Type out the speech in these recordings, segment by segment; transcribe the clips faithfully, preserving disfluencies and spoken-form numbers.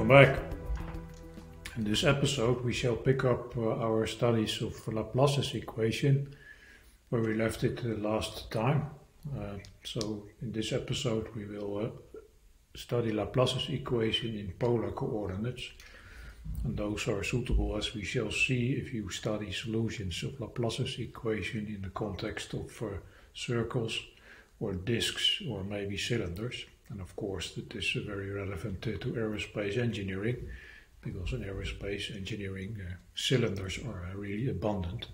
Welcome back. In this episode we shall pick up uh, our studies of Laplace's equation where we left it uh, last time. Uh, so in this episode we will uh, study Laplace's equation in polar coordinates, and those are suitable, as we shall see, if you study solutions of Laplace's equation in the context of uh, circles or disks or maybe cylinders. And of course that is uh, very relevant uh, to aerospace engineering, because in aerospace engineering uh, cylinders are uh, really abundant.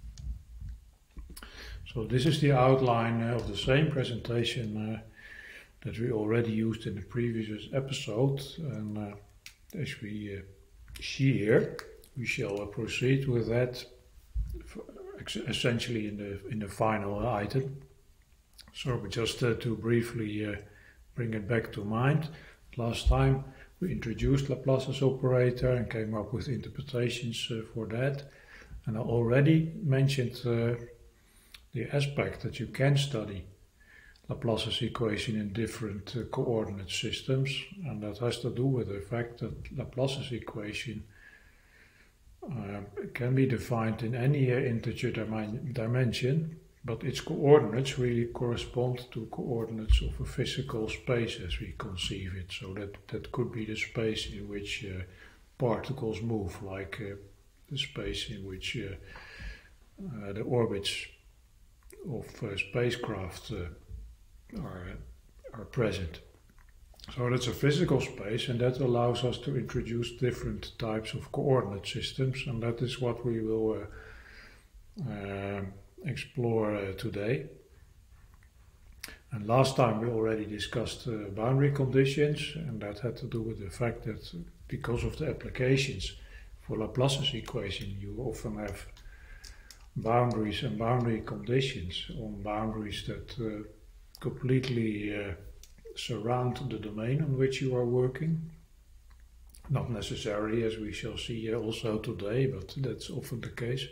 So this is the outline uh, of the same presentation uh, that we already used in the previous episode, and uh, as we uh, see here, we shall uh, proceed with that essentially in the in the final item. So just uh, to briefly uh, bring it back to mind, last time we introduced Laplace's operator and came up with interpretations uh, for that, and I already mentioned uh, the aspect that you can study Laplace's equation in different uh, coordinate systems, and that has to do with the fact that Laplace's equation uh, can be defined in any uh, integer dim dimension, but its coordinates really correspond to coordinates of a physical space as we conceive it. So that, that could be the space in which uh, particles move, like uh, the space in which uh, uh, the orbits of uh, spacecraft uh, are, are present. So that's a physical space, and that allows us to introduce different types of coordinate systems, and that is what we will uh, uh, explore uh, today. And last time we already discussed uh, boundary conditions, and that had to do with the fact that because of the applications for Laplace's equation, you often have boundaries and boundary conditions on boundaries that uh, completely uh, surround the domain on which you are working. Not necessarily, as we shall see also today, but that's often the case.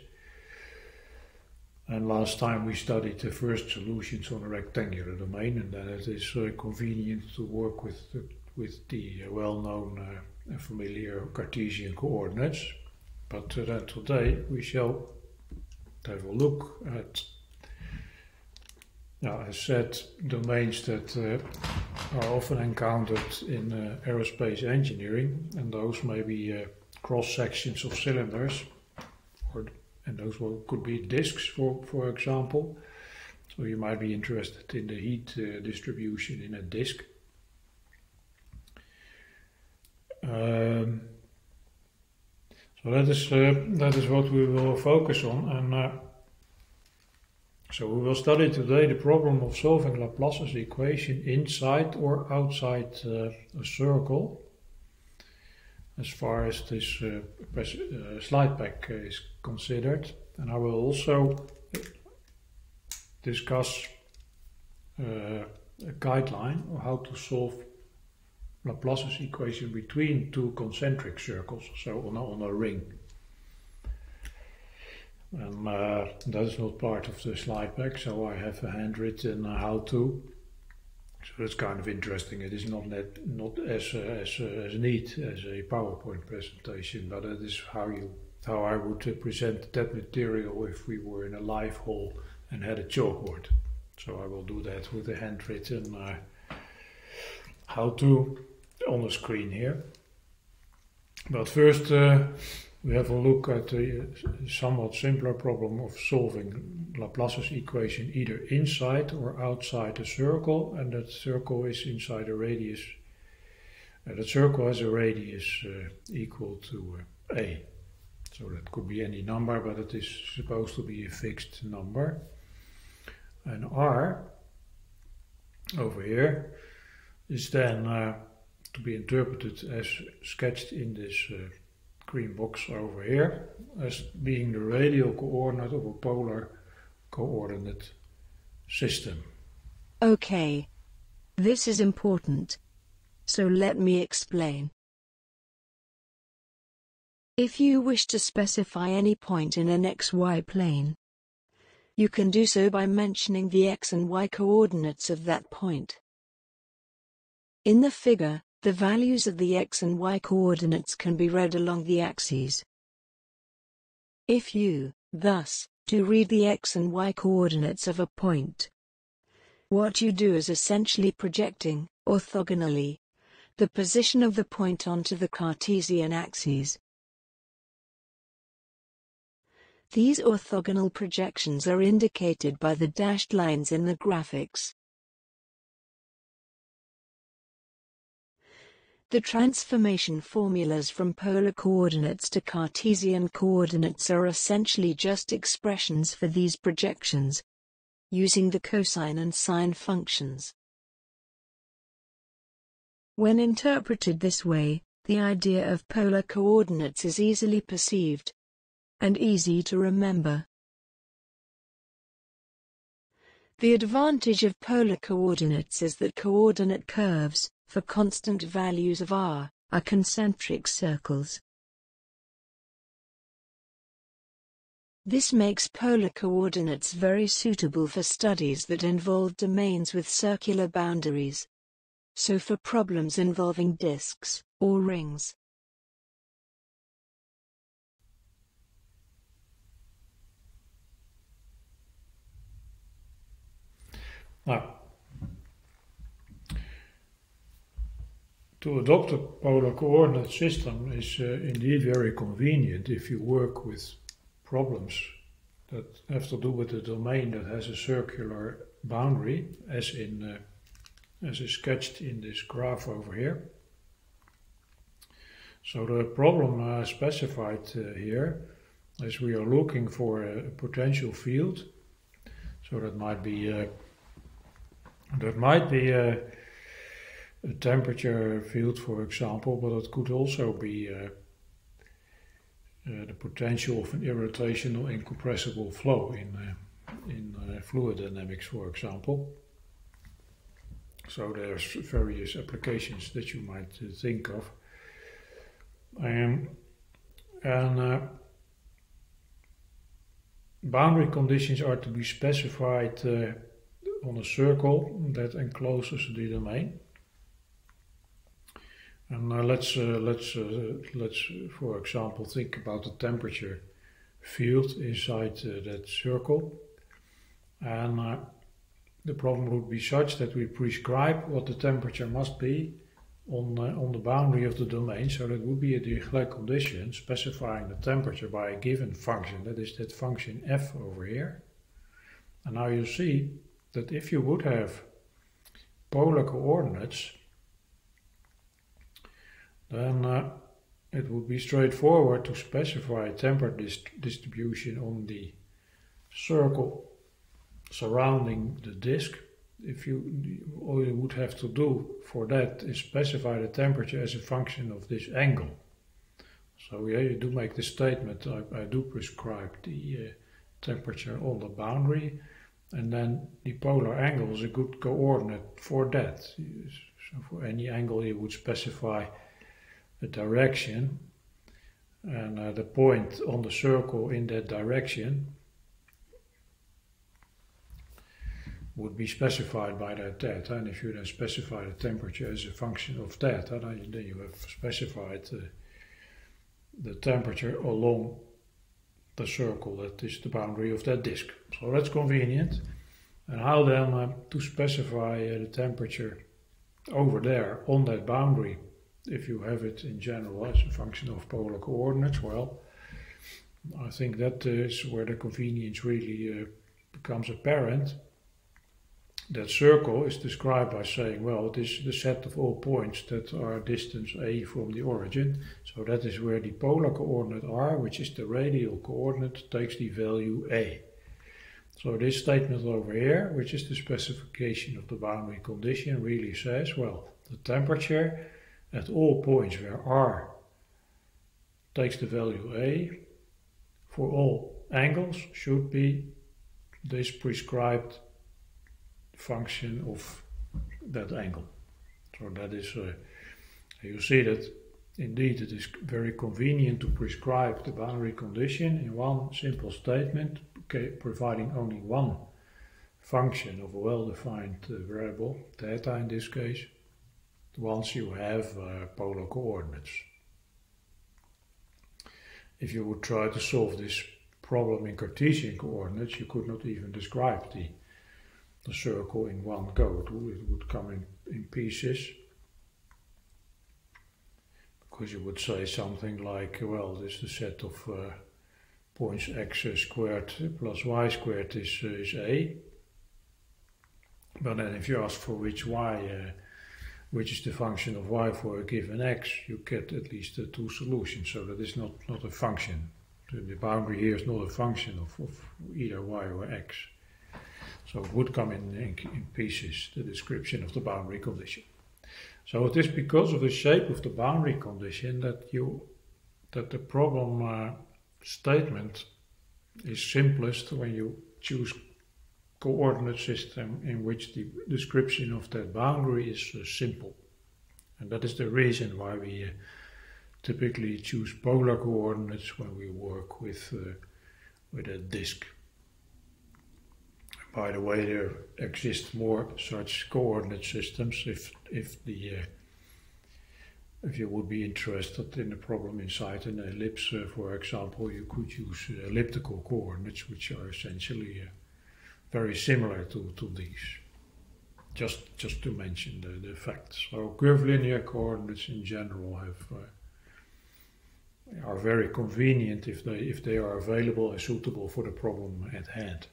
And last time we studied the first solutions on a rectangular domain, and then it is uh, convenient to work with the, with the uh, well-known uh, and familiar Cartesian coordinates. But uh, then today we shall have a look at, now, as said, domains that uh, are often encountered in uh, aerospace engineering, and those may be uh, cross-sections of cylinders, or and those will, could be disks, for, for example. So you might be interested in the heat uh, distribution in a disk. Um, so that is, uh, that is what we will focus on. And uh, so we will study today the problem of solving Laplace's equation inside or outside uh, a circle, as far as this uh, uh, slide pack uh, is considered. And I will also discuss uh, a guideline on how to solve Laplace's equation between two concentric circles, so on a, on a ring. And uh, that is not part of the slide pack, so I have a handwritten uh, how-to. So that's kind of interesting. It is not net, not as uh, as uh, as neat as a PowerPoint presentation, but that is how you how I would uh, present that material if we were in a live hall and had a chalkboard. So I will do that with a handwritten uh, how-to on the screen here. But first uh, we have a look at the somewhat simpler problem of solving Laplace's equation either inside or outside a circle, and that circle is inside a radius. Uh, that circle has a radius uh, equal to uh, a. So that could be any number, but it is supposed to be a fixed number. And r over here is then uh, to be interpreted as sketched in this uh, green box over here as being the radial coordinate of a polar coordinate system. Okay. This is important. So let me explain. If you wish to specify any point in an xy plane, you can do so by mentioning the x and y coordinates of that point. In the figure, The values of the x and y coordinates can be read along the axes. If you, thus, do read the x and y coordinates of a point, what you do is essentially projecting, orthogonally, the position of the point onto the Cartesian axes. These orthogonal projections are indicated by the dashed lines in the graphics. The transformation formulas from polar coordinates to Cartesian coordinates are essentially just expressions for these projections, using the cosine and sine functions. When interpreted this way, the idea of polar coordinates is easily perceived and easy to remember. The advantage of polar coordinates is that coordinate curves, for constant values of r, are concentric circles. This makes polar coordinates very suitable for studies that involve domains with circular boundaries. So for problems involving disks or rings. Now, to adopt a polar coordinate system is uh, indeed very convenient if you work with problems that have to do with a domain that has a circular boundary, as in uh, as is sketched in this graph over here. So the problem uh, specified uh, here is we are looking for a potential field. So that might be uh, that might be a, a temperature field, for example, but it could also be uh, uh, the potential of an irrotational incompressible flow in uh, in uh, fluid dynamics, for example. So there's various applications that you might uh, think of. Um, and uh, boundary conditions are to be specified uh, on a circle that encloses the domain. And uh, let's uh, let's uh, let's for example think about the temperature field inside uh, that circle, and uh, the problem would be such that we prescribe what the temperature must be on, uh, on the boundary of the domain, so that would be a Dirichlet condition specifying the temperature by a given function, that is that function f over here. And now you see that if you would have polar coordinates, then uh, it would be straightforward to specify a temperature dist distribution on the circle surrounding the disk. If you, all you would have to do for that is specify the temperature as a function of this angle. So yeah, you do make the statement, I, I do prescribe the uh, temperature on the boundary, and then the polar angle is a good coordinate for that. So for any angle you would specify a direction, and uh, the point on the circle in that direction would be specified by that theta, and if you then specify the temperature as a function of theta, then you have specified uh, the temperature along the circle that is the boundary of that disk. So that's convenient. And how then uh, to specify uh, the temperature over there on that boundary, if you have it in general as a function of polar coordinates? Well, I think that is where the convenience really uh, becomes apparent. That circle is described by saying, well, it is the set of all points that are distance a from the origin. So that is where the polar coordinate r, which is the radial coordinate, takes the value a. So this statement over here, which is the specification of the boundary condition, really says, well, the temperature at all points where r takes the value a for all angles should be this prescribed function of that angle. So that is, uh, you see that indeed it is very convenient to prescribe the boundary condition in one simple statement, okay, providing only one function of a well-defined uh, variable, theta in this case. once you have uh, polar coordinates. If you would try to solve this problem in Cartesian coordinates, you could not even describe the, the circle in one go. It would, it would come in, in pieces. Because you would say something like, well, this is the set of uh, points x squared plus y squared is, uh, is A. But then if you ask for which y, uh, which is the function of y for a given x, you get at least uh, two solutions. So that is not, not a function. The, the boundary here is not a function of, of either y or x. So it would come in, in, in pieces, the description of the boundary condition. So it is because of the shape of the boundary condition that you that the problem uh, statement is simplest when you choose coordinate system in which the description of that boundary is uh, simple. And that is the reason why we uh, typically choose polar coordinates when we work with uh, with a disk. By the way, there exist more such coordinate systems. If if the uh, if you would be interested in a problem inside an ellipse, uh, for example, you could use uh, elliptical coordinates, which are essentially uh, very similar to, to these. Just just to mention the, the facts. So curvilinear coordinates in general have uh, are very convenient if they if they are available and suitable for the problem at hand.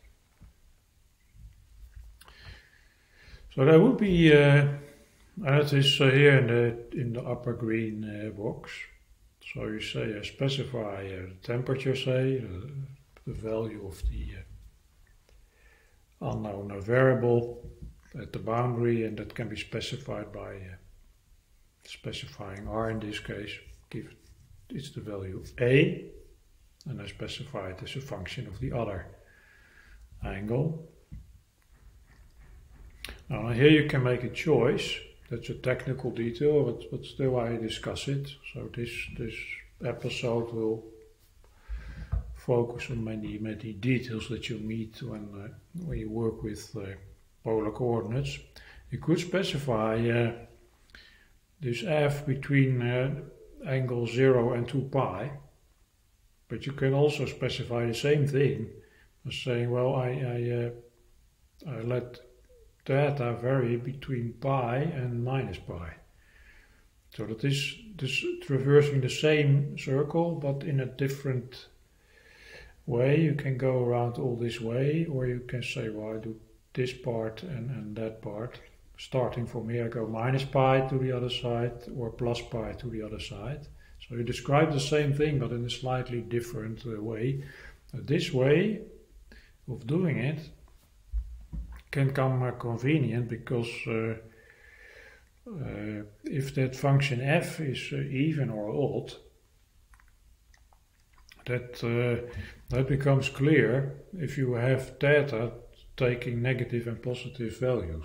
So that would be, uh, and it is uh, here in the in the upper green uh, box. So you say uh, specify uh, the temperature, say uh, the value of the uh, unknown variable at the boundary, and that can be specified by uh, specifying r in this case. Give it's the value a, and I specify it as a function of the other angle. Now here you can make a choice. That's a technical detail, but, but still I discuss it. So this this episode will focus on many many details that you meet when uh, when you work with uh, polar coordinates. You could specify uh, this f between uh, angle zero and two pi, but you can also specify the same thing as saying, well, I I, uh, I let theta vary between pi and minus pi. So that is this traversing the same circle but in a different way. You can go around all this way, or you can say, well, I do this part and, and that part. Starting from here I go minus pi to the other side or plus pi to the other side. So you describe the same thing but in a slightly different uh, way. Uh, this way of doing it can come uh, convenient because uh, uh, if that function f is uh, even or odd, that uh, that becomes clear if you have theta taking negative and positive values.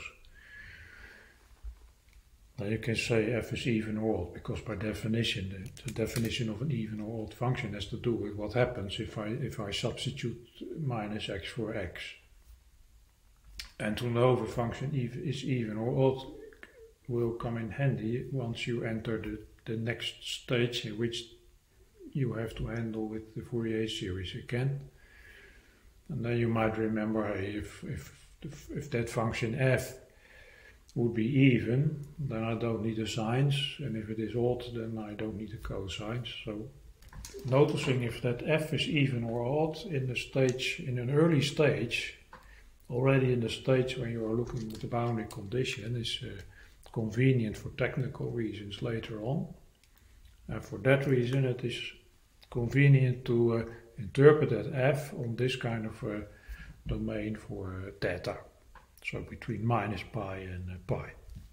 Now you can say f is even or odd because by definition the, the definition of an even or odd function has to do with what happens if I if I substitute minus x for x. And to know if a function is even or odd will come in handy once you enter the, the next stage in which you have to handle with the Fourier series again. And then you might remember, hey, if, if, if, if that function f would be even, then I don't need the sines, and if it is odd, then I don't need the cosines. So noticing if that f is even or odd in the stage, in an early stage, already in the stage when you are looking at the boundary condition, is uh, convenient for technical reasons later on. And for that reason it is convenient to uh, interpret that f on this kind of uh, domain for uh, theta. So between minus pi and uh, pi.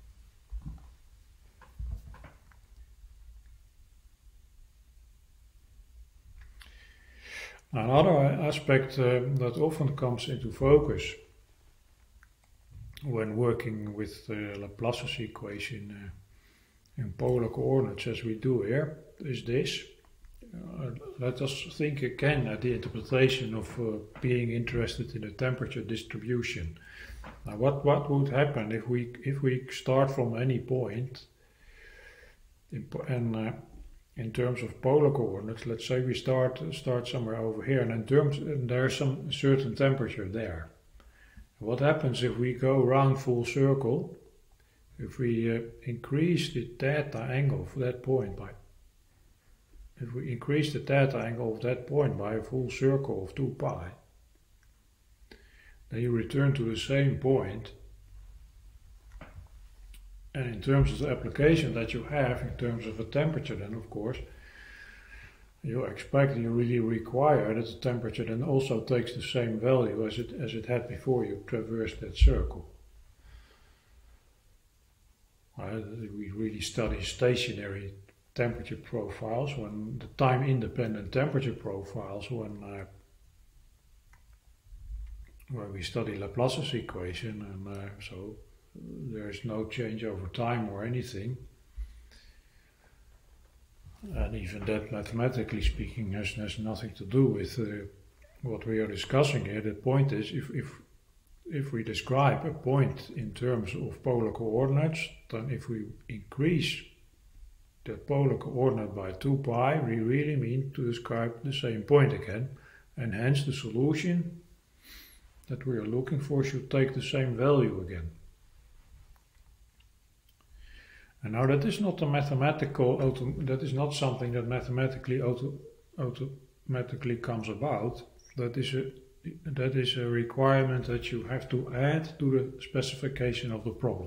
Another aspect uh, that often comes into focus when working with uh, Laplace's equation uh, in polar coordinates as we do here is this. Uh, let us think again at the interpretation of uh, being interested in a temperature distribution. Now what, what would happen if we, if we start from any point in, and uh, in terms of polar coordinates, let's say we start start somewhere over here, and in terms and there's some certain temperature there. What happens if we go round full circle? If we uh, increase the theta angle for that point by, if we increase the theta angle of that point by a full circle of two pi, then you return to the same point. And in terms of the application that you have, in terms of the temperature, then of course, you expect, you really require that the temperature then also takes the same value as it as it had before you traversed that circle. Uh, we really study stationary temperature profiles, when the time-independent temperature profiles, when uh, where we study Laplace's equation, and uh, so there is no change over time or anything. And even that, mathematically speaking, has, has nothing to do with uh, what we are discussing here. The point is, if, if if we describe a point in terms of polar coordinates, then if we increase that polar coordinate by two pi, we really mean to describe the same point again, and hence the solution that we are looking for should take the same value again. And now that is not a mathematical, auto, that is not something that mathematically auto, automatically comes about. That is a that is a requirement that you have to add to the specification of the problem.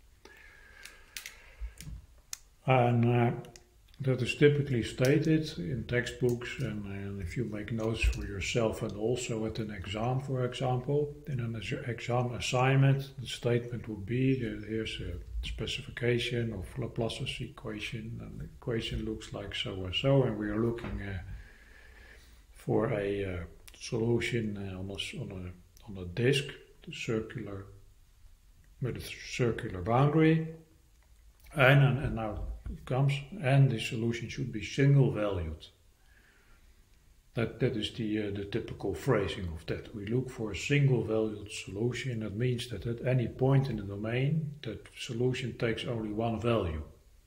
And uh, that is typically stated in textbooks, and, and if you make notes for yourself and also at an exam, for example, in an exam assignment, the statement would be that here's a specification of Laplace's equation, and the equation looks like so and so, and we are looking uh, for a uh, solution uh, on, a, on, a, on a disk, circular, with a circular boundary, and, and, and now it comes, and the solution should be single valued. That, that is the, uh, the typical phrasing of that. We look for a single valued solution. That means that at any point in the domain, that solution takes only one value.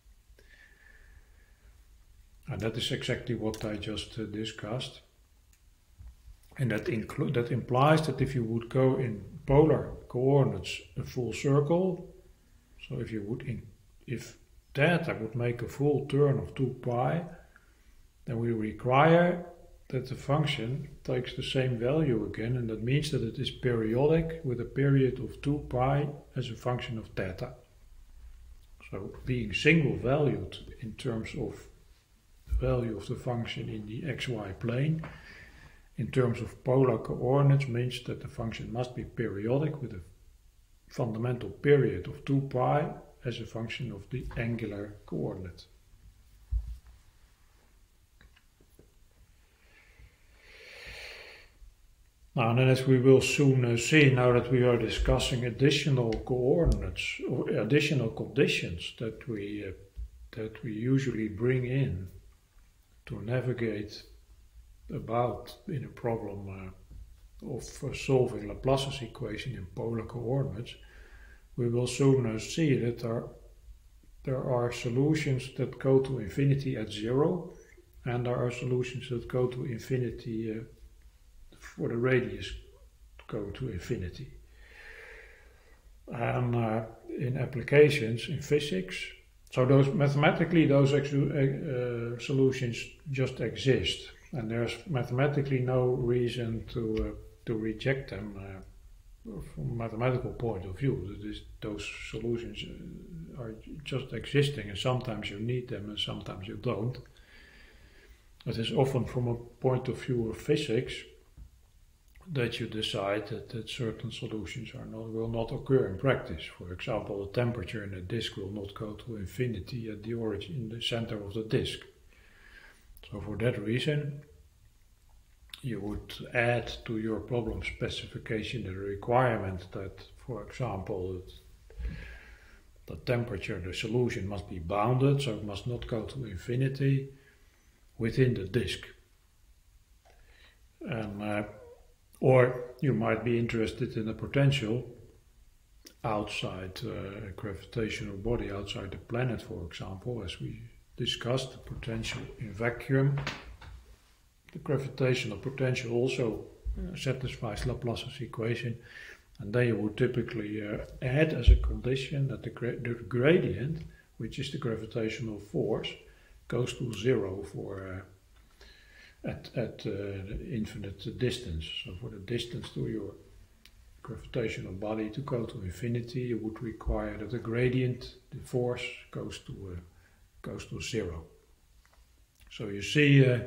And that is exactly what I just uh, discussed. And that, inclu that implies that if you would go in polar coordinates a full circle, so if you would, in, if theta would make a full turn of two pi, then we require that the function takes the same value again, and that means that it is periodic with a period of two pi as a function of theta. So being single valued in terms of the value of the function in the xy plane, in terms of polar coordinates, means that the function must be periodic with a fundamental period of two pi as a function of the angular coordinate. Now, and then as we will soon uh, see, now that we are discussing additional coordinates or additional conditions that we uh, that we usually bring in to navigate about in a problem uh, of uh, solving Laplace's equation in polar coordinates, we will soon uh, see that there, there are solutions that go to infinity at zero, and there are solutions that go to infinity uh, for the radius go to infinity. And uh, in applications in physics, so those mathematically those uh, solutions just exist, and there's mathematically no reason to uh, to reject them uh, from a mathematical point of view. That is, those solutions are just existing, and sometimes you need them and sometimes you don't. It is often from a point of view of physics that you decide that, that certain solutions are not, will not occur in practice. For example, the temperature in a disk will not go to infinity at the origin, in the center of the disk. So for that reason, you would add to your problem specification the requirement that, for example, the temperature, the solution must be bounded, so it must not go to infinity within the disk. And uh, Or you might be interested in a potential outside uh, a gravitational body, outside the planet, for example, as we discussed, the potential in vacuum. The gravitational potential also uh, satisfies Laplace's equation, and then you would typically uh, add as a condition that the, gra the gradient, which is the gravitational force, goes to zero for uh, at, at uh, infinite distance. So for the distance to your gravitational body to go to infinity, you would require that the gradient, the force, goes to uh, goes to zero. So you see uh,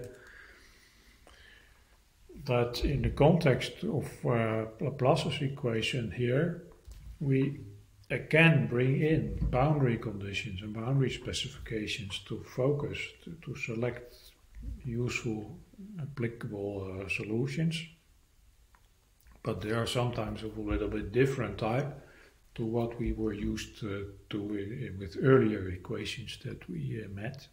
that in the context of uh, Laplace's equation here, we again bring in boundary conditions and boundary specifications to focus, to, to select useful, applicable uh, solutions. But they are sometimes of a little bit different type to what we were used uh, to in, with earlier equations that we uh, met.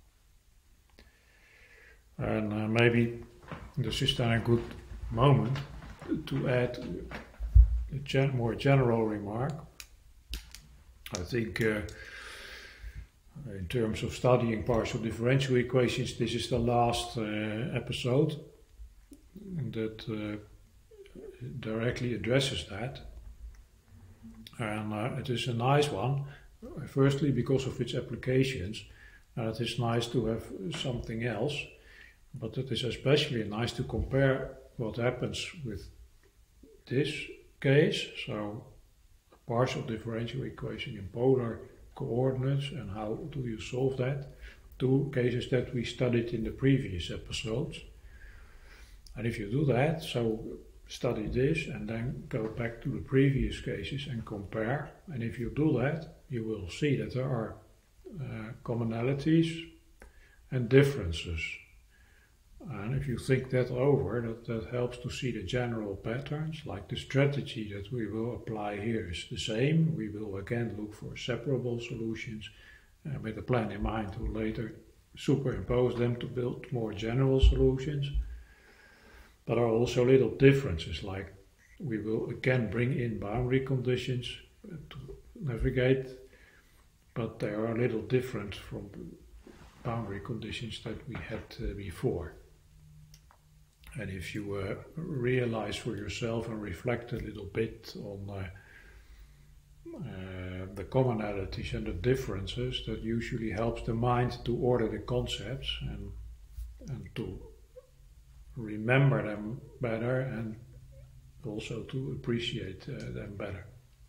And uh, maybe this is then a good moment to add a gen more general remark. I think uh, in terms of studying partial differential equations, this is the last uh, episode that uh, directly addresses that. And uh, it is a nice one, firstly because of its applications. Uh, it is nice to have something else, but it is especially nice to compare what happens with this case, so a partial differential equation in polar coordinates and how do you solve that, two cases that we studied in the previous episodes. And if you do that, so study this and then go back to the previous cases and compare, and if you do that, you will see that there are uh, commonalities and differences. And if you think that over, that, that helps to see the general patterns, like the strategy that we will apply here is the same. We will again look for separable solutions uh, with a plan in mind to later superimpose them to build more general solutions. But there are also little differences, like we will again bring in boundary conditions to navigate, but they are a little different from boundary conditions that we had uh, before. And if you uh, realize for yourself and reflect a little bit on uh, uh, the commonalities and the differences, that usually helps the mind to order the concepts and, and to remember them better and also to appreciate uh, them better.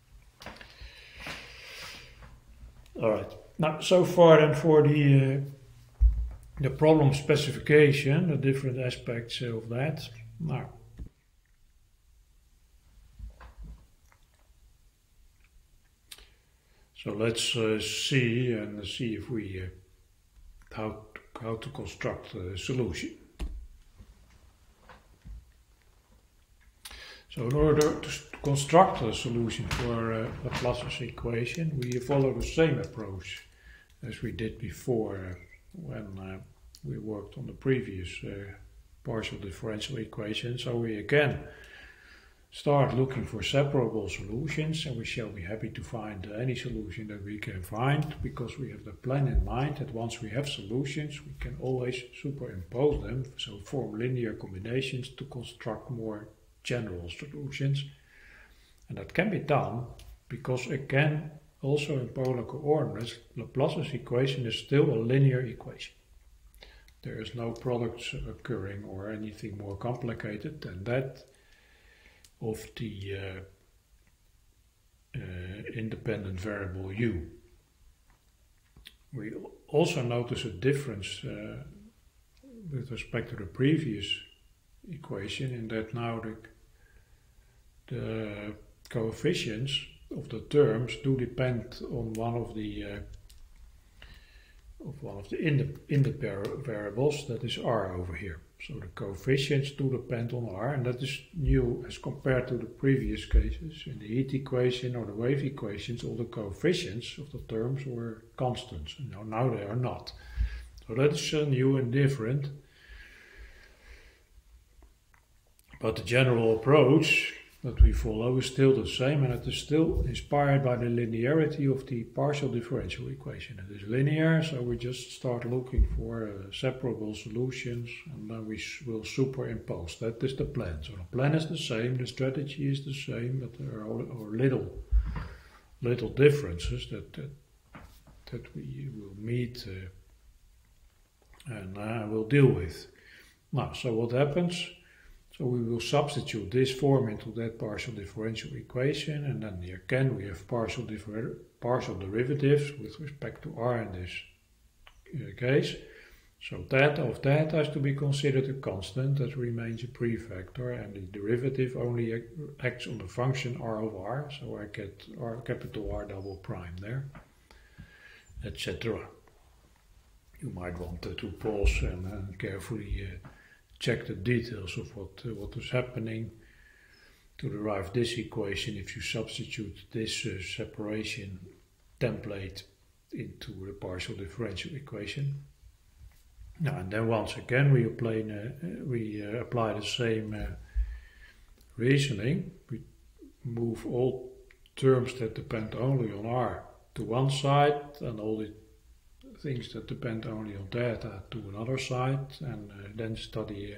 Alright, now so far then for the uh, the problem specification, the different aspects of that. Now, so let's uh, see and see if we uh, how how to construct a solution. So in order to construct a solution for uh, Laplace's equation, we follow the same approach as we did before uh, when uh, we worked on the previous uh, partial differential equation. So we again start looking for separable solutions, and we shall be happy to find any solution that we can find, because we have the plan in mind that once we have solutions, we can always superimpose them, so form linear combinations to construct more general solutions. And that can be done because, again, also in polar coordinates, Laplace's equation is still a linear equation. There is no products occurring or anything more complicated than that of the uh, uh, independent variable u. We also notice a difference uh, with respect to the previous equation, in that now the, the coefficients of the terms do depend on one of the uh, of one of the independent variables, that is r over here. So the coefficients do depend on r, and that is new as compared to the previous cases. In the heat equation or the wave equations, all the coefficients of the terms were constants. Now, now they are not. So that is uh, new and different. But the general approach that we follow is still the same, and it is still inspired by the linearity of the partial differential equation. It is linear, so we just start looking for uh, separable solutions, and then we will superimpose. That is the plan. So the plan is the same, the strategy is the same, but there are, are little, little differences that that, that we will meet uh, and uh, will deal with. Now, so what happens? So we will substitute this form into that partial differential equation, and then here again we have partial, differ partial derivatives with respect to r in this uh, case. So theta of theta is to be considered a constant that remains a prefactor, and the derivative only acts on the function r of r, so I get r, capital R double prime there, et cetera. You might want to pause and uh, carefully uh, check the details of what uh, what is happening to derive this equation if you substitute this uh, separation template into the partial differential equation. Now, and then once again we apply, uh, we uh, apply the same uh, reasoning. We move all terms that depend only on r to one side, and all the things that depend only on theta to another side, and uh, then study uh,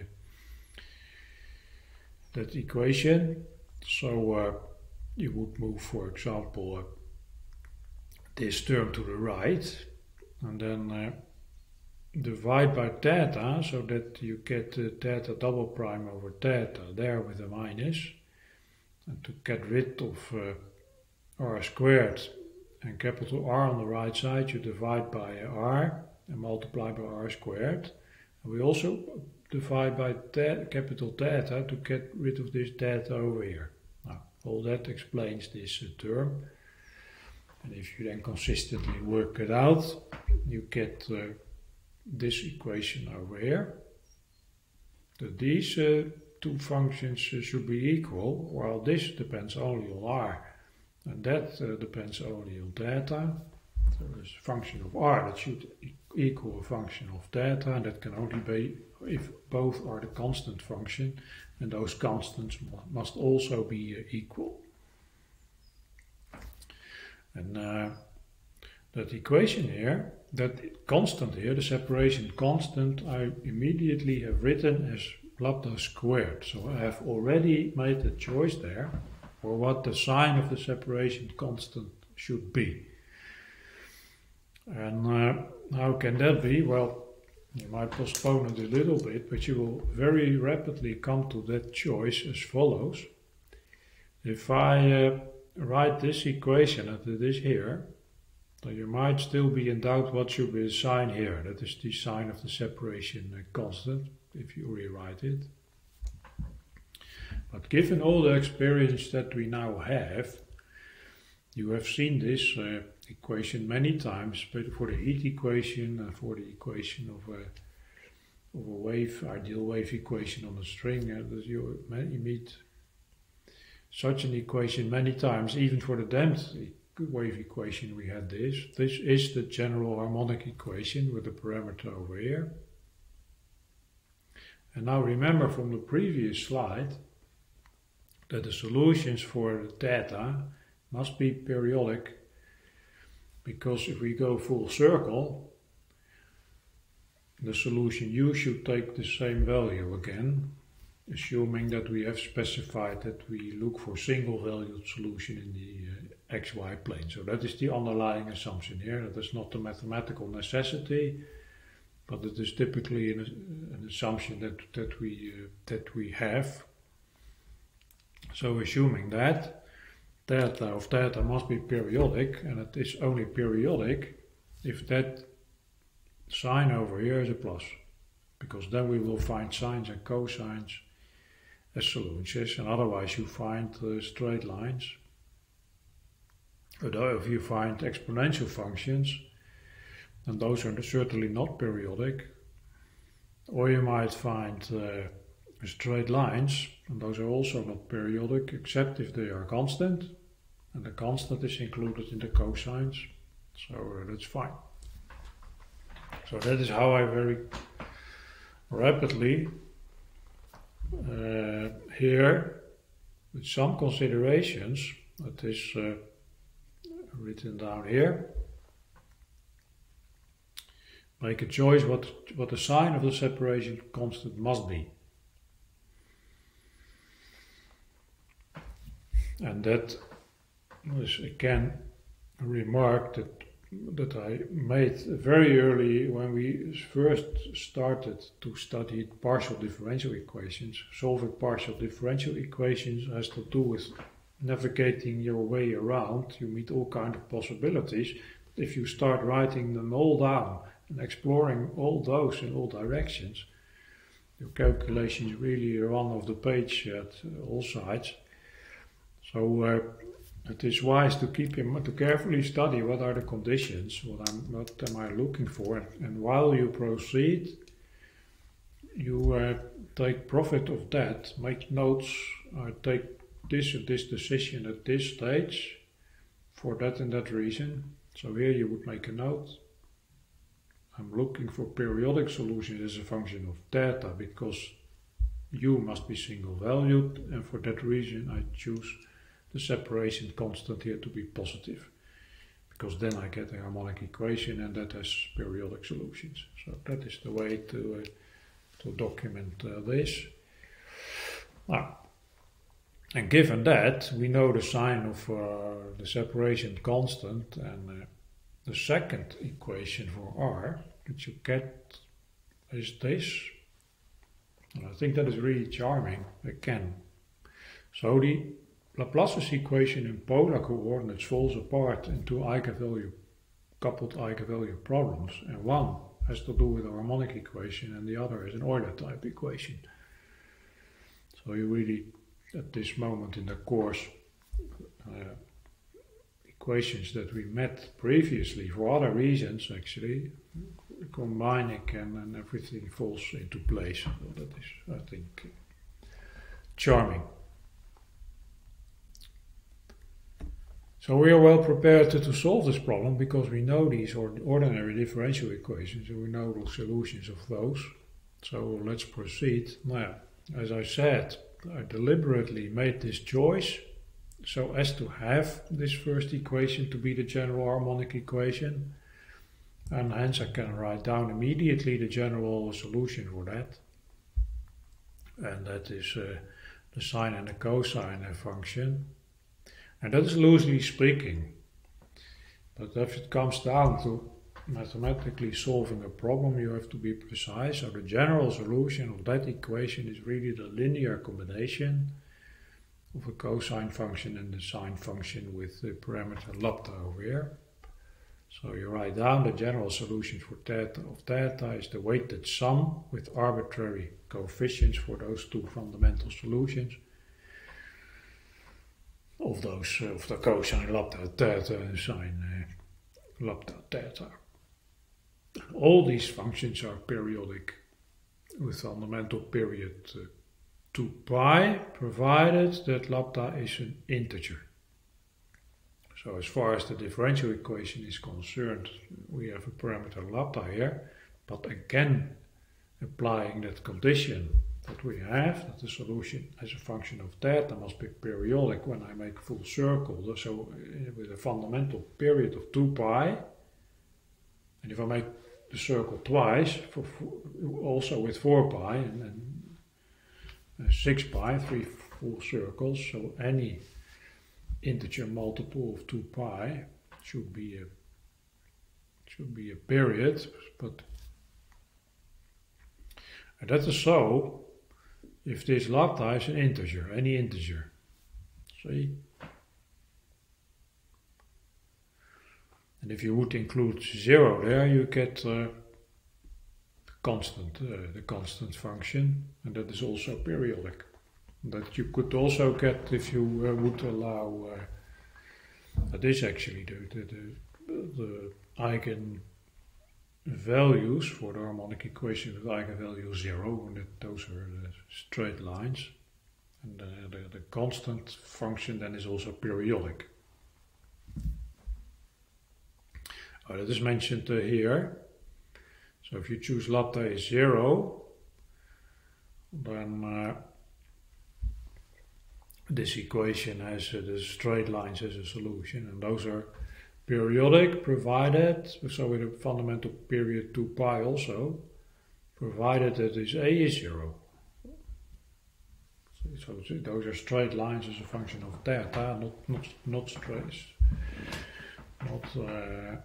that equation. So uh, you would move, for example, uh, this term to the right, and then uh, divide by theta, so that you get uh, theta double prime over theta there with a minus, and to get rid of uh, r squared and capital R on the right side, you divide by r and multiply by r squared. And we also divide by theta, capital theta, to get rid of this theta over here. Now, all that explains this uh, term. And if you then consistently work it out, you get uh, this equation over here. That these uh, two functions uh, should be equal, while this depends only on r. And that uh, depends only on theta. So there's a function of r that should e equal a function of theta, and that can only be if both are the constant function, and those constants must also be uh, equal. And uh, that equation here, that constant here, the separation constant, I immediately have written as lambda squared. So I have already made a choice there for what the sign of the separation constant should be. And uh, how can that be? Well, you might postpone it a little bit, but you will very rapidly come to that choice as follows. If I uh, write this equation as it is here, then you might still be in doubt what should be the sign here. That is the sign of the separation uh, constant, if you rewrite it. But given all the experience that we now have, you have seen this uh, equation many times, but for the heat equation and for the equation of a, of a wave, ideal wave equation on a string, uh, that you, you meet such an equation many times. Even for the damped wave equation we had this. This is the general harmonic equation with the parameter over here. And now remember from the previous slide that the solutions for the theta must be periodic, because if we go full circle, the solution u should take the same value again, assuming that we have specified that we look for single valued solution in the uh, xy plane. So that is the underlying assumption here. That is not a mathematical necessity, but it is typically an, an assumption that, that, we, uh, that we have. So assuming that, theta of theta must be periodic, and it is only periodic if that sign over here is a plus, because then we will find sines and cosines as solutions, and otherwise you find uh, straight lines. Although if you find exponential functions, then those are certainly not periodic. Or you might find uh, straight lines, and those are also not periodic, except if they are constant, and the constant is included in the cosines, so uh, that's fine. So that is how I very rapidly uh, here with some considerations that is uh, written down here. Make a choice what, what the sign of the separation constant must be. And that was again a remark that, that I made very early when we first started to study partial differential equations. Solving partial differential equations has to do with navigating your way around. You meet all kinds of possibilities. But if you start writing them all down and exploring all those in all directions, your calculations really run off the page at all sides. So uh, it is wise to keep in, to carefully study what are the conditions, what, I'm, what am I looking for, and while you proceed, you uh, take profit of that, make notes, uh, take this and this decision at this stage for that and that reason. So here you would make a note. I'm looking for periodic solutions as a function of theta because u must be single valued, and for that reason I choose the separation constant here to be positive, because then I get a harmonic equation and that has periodic solutions. So that is the way to, uh, to document uh, this. Now, and given that, we know the sign of uh, the separation constant, and uh, the second equation for R that you get is this. And I think that is really charming, again. So the Laplace's equation in polar coordinates falls apart into eigenvalue, coupled eigenvalue problems, and one has to do with a harmonic equation and the other is an Euler type equation. So you really, at this moment in the course, uh, equations that we met previously for other reasons actually, combining them and everything falls into place. So that is, I think, charming. So we are well prepared to, to solve this problem because we know these ordinary differential equations and we know the solutions of those. So let's proceed. Now, as I said, I deliberately made this choice so as to have this first equation to be the general harmonic equation, and hence I can write down immediately the general solution for that, and that is uh, the sine and the cosine function. And that is loosely speaking, but if it comes down to mathematically solving a problem, you have to be precise. So the general solution of that equation is really the linear combination of a cosine function and the sine function with the parameter lambda over here. So you write down the general solution for theta of theta is the weighted sum with arbitrary coefficients for those two fundamental solutions of those uh, of the cosine lambda theta and sine uh, lambda theta. All these functions are periodic with fundamental period uh, two pi, provided that lambda is an integer. So as far as the differential equation is concerned, we have a parameter lambda here, but again applying that condition that we have, that the solution as a function of theta must be periodic when I make a full circle, so with a fundamental period of two pi, and if I make the circle twice, for, also with four pi and, and six pi, three full circles, so any integer multiple of two pi should be a should be a period, but and that is so if this lambda is an integer, any integer. See? And if you would include zero there, you get uh, constant, uh, the constant function, and that is also periodic. That you could also get if you uh, would allow, uh, that is actually the, the, the, the eigen values for the harmonic equation with eigenvalue zero, and that those are the straight lines, and uh, the, the constant function then is also periodic. Oh, that is mentioned uh, here. So if you choose lambda is zero, then uh, this equation has uh, the straight lines as a solution, and those are periodic provided, so with a fundamental period two pi also, provided that this a is zero. So, so those are straight lines as a function of theta, not not not straight, not. Uh,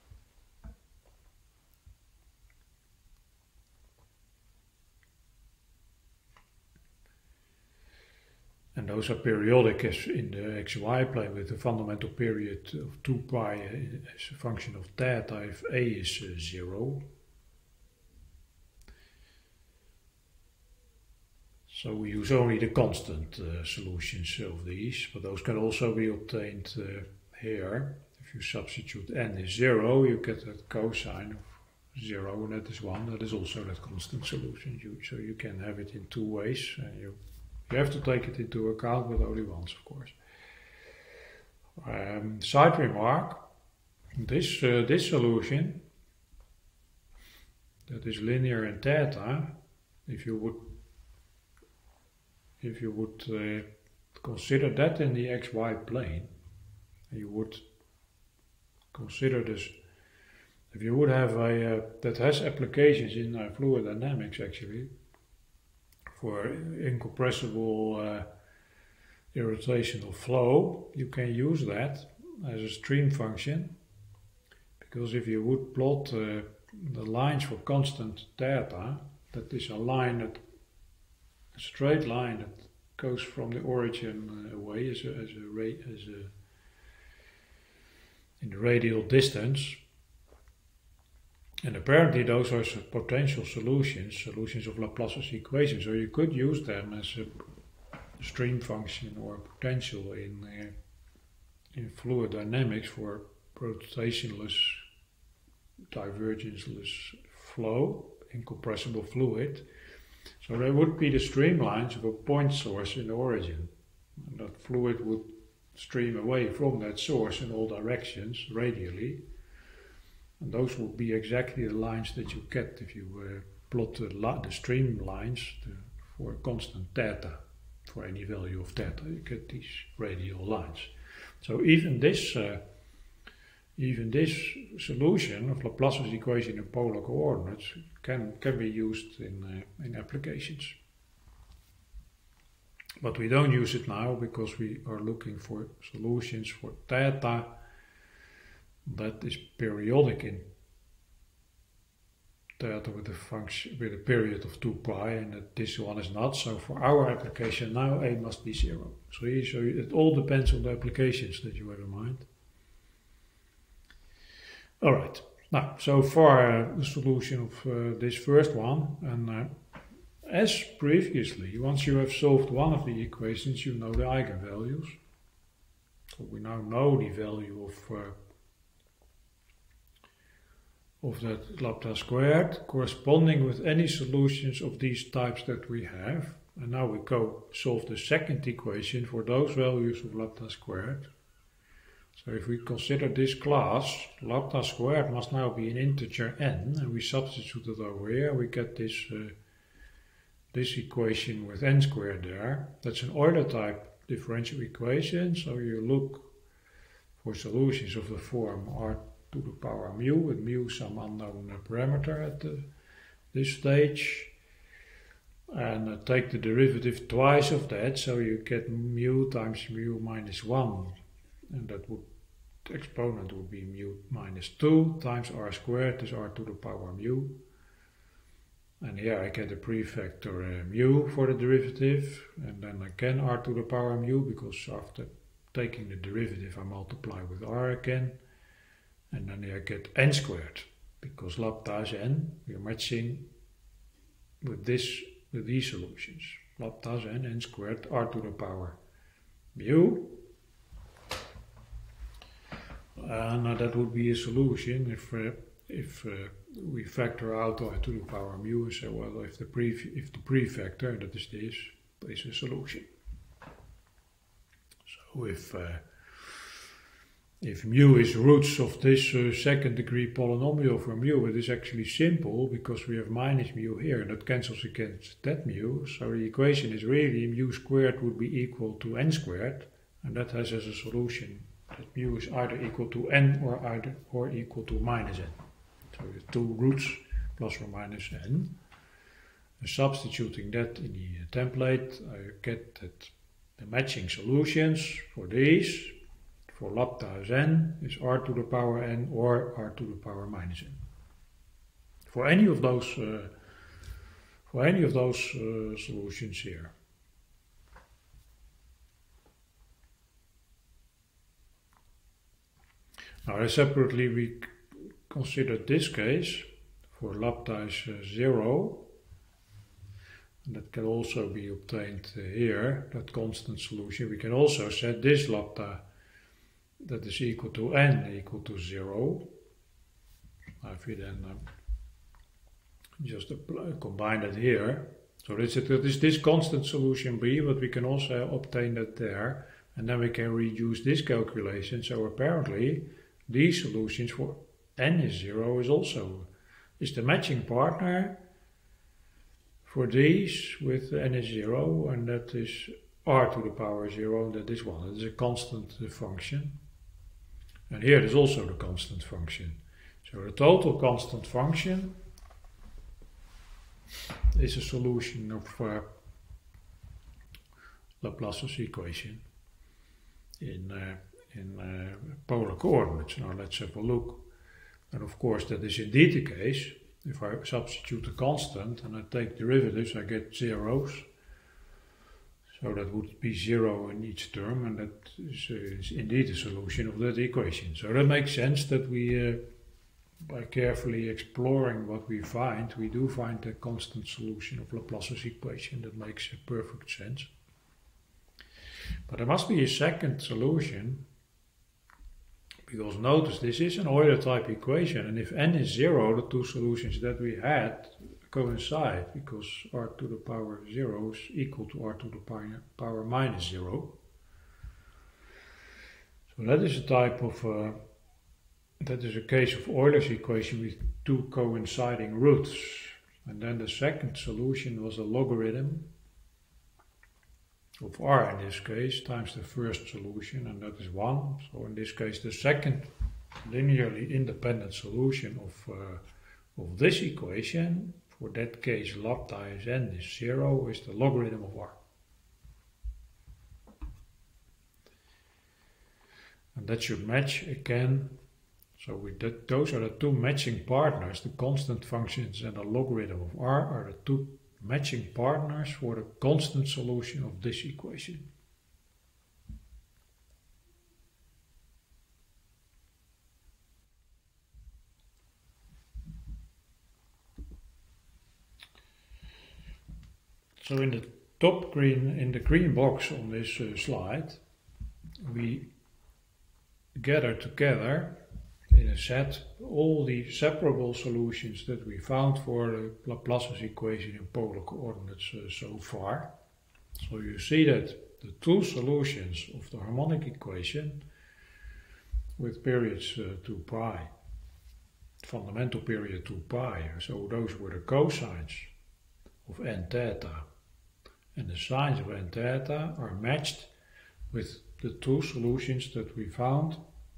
And those are periodic as in the xy plane with the fundamental period of two pi as a function of theta if a is uh, zero. So we use only the constant uh, solutions of these, but those can also be obtained uh, here. If you substitute n is zero, you get that cosine of zero, and that is one. That is also that constant solution. You, so you can have it in two ways. And you You have to take it into account, but only once, of course. Um, side remark, this, uh, this solution, that is linear in theta, if you would, if you would uh, consider that in the xy plane, you would consider this, if you would have a, uh, that has applications in uh, fluid dynamics actually, for incompressible uh, irrotational flow, you can use that as a stream function, because if you would plot uh, the lines for constant theta, that is a line that a straight line that goes from the origin uh, away as a, as a, ra- as a in the radial distance. And apparently those are potential solutions, solutions of Laplace's equation. So you could use them as a stream function or potential in uh, in fluid dynamics for rotationless, divergenceless flow, incompressible fluid. So there would be the streamlines of a point source in the origin. And that fluid would stream away from that source in all directions, radially. And those would be exactly the lines that you get if you uh, plot the, the stream lines to, for a constant theta, for any value of theta. You get these radial lines. So even this, uh, even this solution of Laplace's equation in polar coordinates can can be used in uh, in applications. But we don't use it now because we are looking for solutions for theta that is periodic in theta with a function with a period of two pi, and that this one is not. So for our application now, a must be zero. So, so it all depends on the applications that you have in mind. All right. Now, so far uh, the solution of uh, this first one, and uh, as previously, once you have solved one of the equations, you know the eigenvalues. So we now know the value of uh, of that lambda squared corresponding with any solutions of these types that we have. And now we go solve the second equation for those values of lambda squared. So if we consider this class, lambda squared must now be an integer n, and we substitute it over here, we get this uh, this equation with n squared there. That's an Euler type differential equation, so you look for solutions of the form r to the power mu, with mu some unknown parameter at the, this stage, and uh, take the derivative twice of that, so you get mu times mu minus one, and that would the exponent would be mu minus two times r squared is r to the power mu, and here I get a prefactor uh, mu for the derivative, and then again r to the power mu, because after taking the derivative I multiply with r again. And then I get n squared, because lambda is n. We are matching with this with these solutions. Lambda is n, n squared, r to the power mu. And uh, that would be a solution if uh, if uh, we factor out r to the power mu and say, well, if the pre if the prefactor, that is this, is a solution. So if uh, if mu is roots of this uh, second degree polynomial for mu, it is actually simple because we have minus mu here and that cancels against that mu. So the equation is really mu squared would be equal to n squared, and that has as a solution that mu is either equal to n or either or equal to minus n. So with two roots plus or minus n. And substituting that in the template, I get that the matching solutions for these for lambda is n is r to the power n or r to the power minus n. For any of those, uh, for any of those uh, solutions here. Now, separately, we consider this case for lambda is uh, zero. And that can also be obtained uh, here, that constant solution. We can also set this lambda that is equal to n equal to zero. Now if we then um, just apply, combine it here. So this is this constant solution b, but we can also obtain that there. And then we can reduce this calculation. So apparently these solutions for n is zero is also is the matching partner for these with n is zero, and that is r to the power zero, that is one. That is a constant function. And here it is also the constant function. So the total constant function is a solution of uh, Laplace's equation in, uh, in uh, polar coordinates. Now let's have a look. And of course that is indeed the case. If I substitute a constant and I take derivatives, I get zeros. So that would be zero in each term, and that is, uh, is indeed a solution of that equation. So that makes sense that we, uh, by carefully exploring what we find, we do find a constant solution of Laplace's equation. That makes uh, perfect sense. But there must be a second solution, because notice this is an Euler type equation, and if n is zero, the two solutions that we had coincide, because r to the power zero is equal to r to the power, power minus zero. So that is a type of, uh, that is a case of Euler's equation with two coinciding roots. And then the second solution was a logarithm of r in this case times the first solution, and that is one. So in this case the second linearly independent solution of, uh, of this equation, for that case lambda is n is zero, is the logarithm of r. And that should match again. So with that, those are the two matching partners. The constant functions and the logarithm of r are the two matching partners for the constant solution of this equation. So in the top green, in the green box on this uh, slide, we gather together in a set all the separable solutions that we found for the Laplace's equation in polar coordinates uh, so far. So you see that the two solutions of the harmonic equation with periods uh, two pi, fundamental period two pi, so those were the cosines of n theta, and the sines of n theta are matched with the two solutions that we found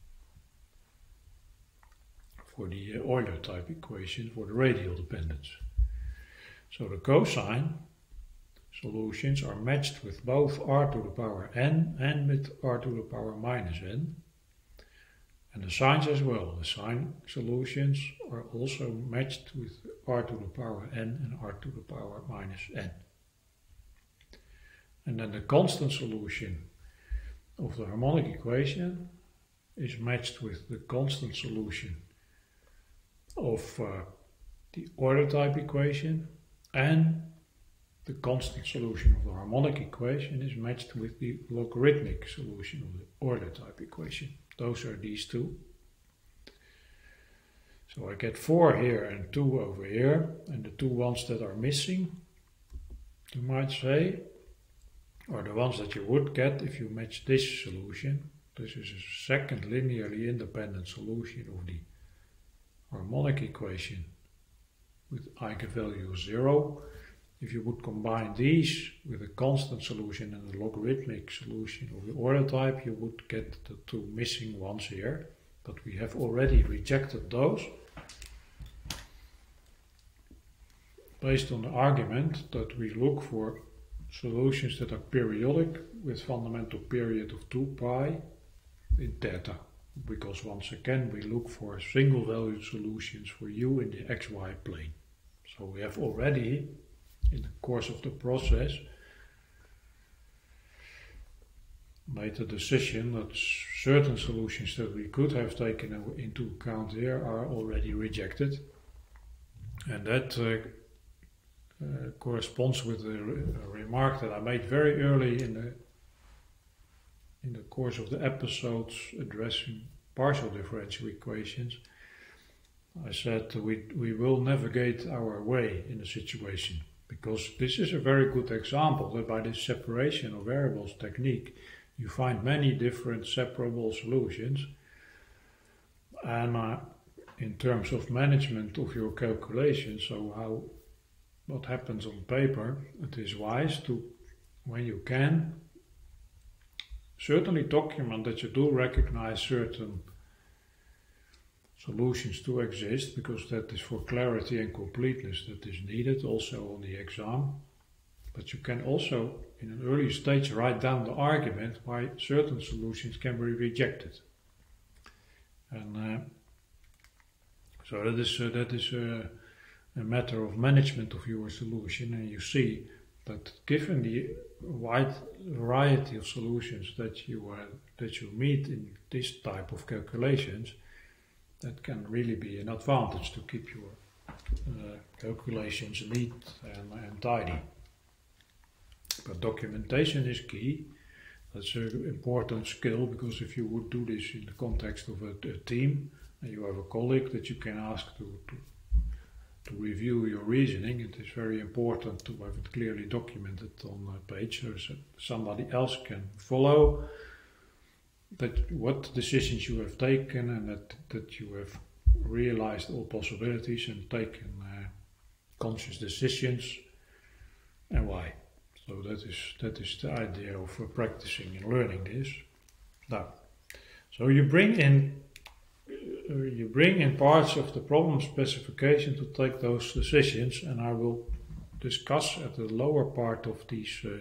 for the Euler type equation for the radial dependence. So the cosine solutions are matched with both r to the power n and with r to the power minus n, and the sines as well. The sine solutions are also matched with r to the power n and r to the power minus n. And then the constant solution of the harmonic equation is matched with the constant solution of uh, the Euler type equation, and the constant solution of the harmonic equation is matched with the logarithmic solution of the Euler type equation. Those are these two. So I get four here and two over here, and the two ones that are missing, you might say, are the ones that you would get if you match this solution. This is a second linearly independent solution of the harmonic equation with eigenvalue zero. If you would combine these with a constant solution and a logarithmic solution of the order type, you would get the two missing ones here, but we have already rejected those based on the argument that we look for solutions that are periodic with fundamental period of two pi in theta, because once again we look for single valued solutions for u in the xy plane. So we have already, in the course of the process, made the decision that certain solutions that we could have taken into account here are already rejected, and that uh, uh, corresponds with a, re a remark that I made very early in the in the course of the episodes addressing partial differential equations. I said we, we will navigate our way in a situation, because this is a very good example that by this separation of variables technique you find many different separable solutions, and uh, in terms of management of your calculations, so how what happens on paper, it is wise to, when you can, certainly document that you do recognize certain solutions to exist, because that is for clarity and completeness that is needed also on the exam. But you can also, in an early stage, write down the argument why certain solutions can be rejected. And uh, so that is, uh, that is uh, a matter of management of your solution, and you see that given the wide variety of solutions that you uh, that you meet in this type of calculations, that can really be an advantage to keep your uh, calculations neat and, and tidy. But documentation is key. That's an important skill, because if you would do this in the context of a, a team, and you have a colleague that you can ask to, to to review your reasoning, it is very important to have it clearly documented on a page so somebody else can follow that what decisions you have taken, and that, that you have realized all possibilities and taken uh, conscious decisions, and why. So that is that is the idea of uh, practicing and learning this. Now, so you bring in uh, you bring in parts of the problem specification to take those decisions, and I will discuss at the lower part of these uh,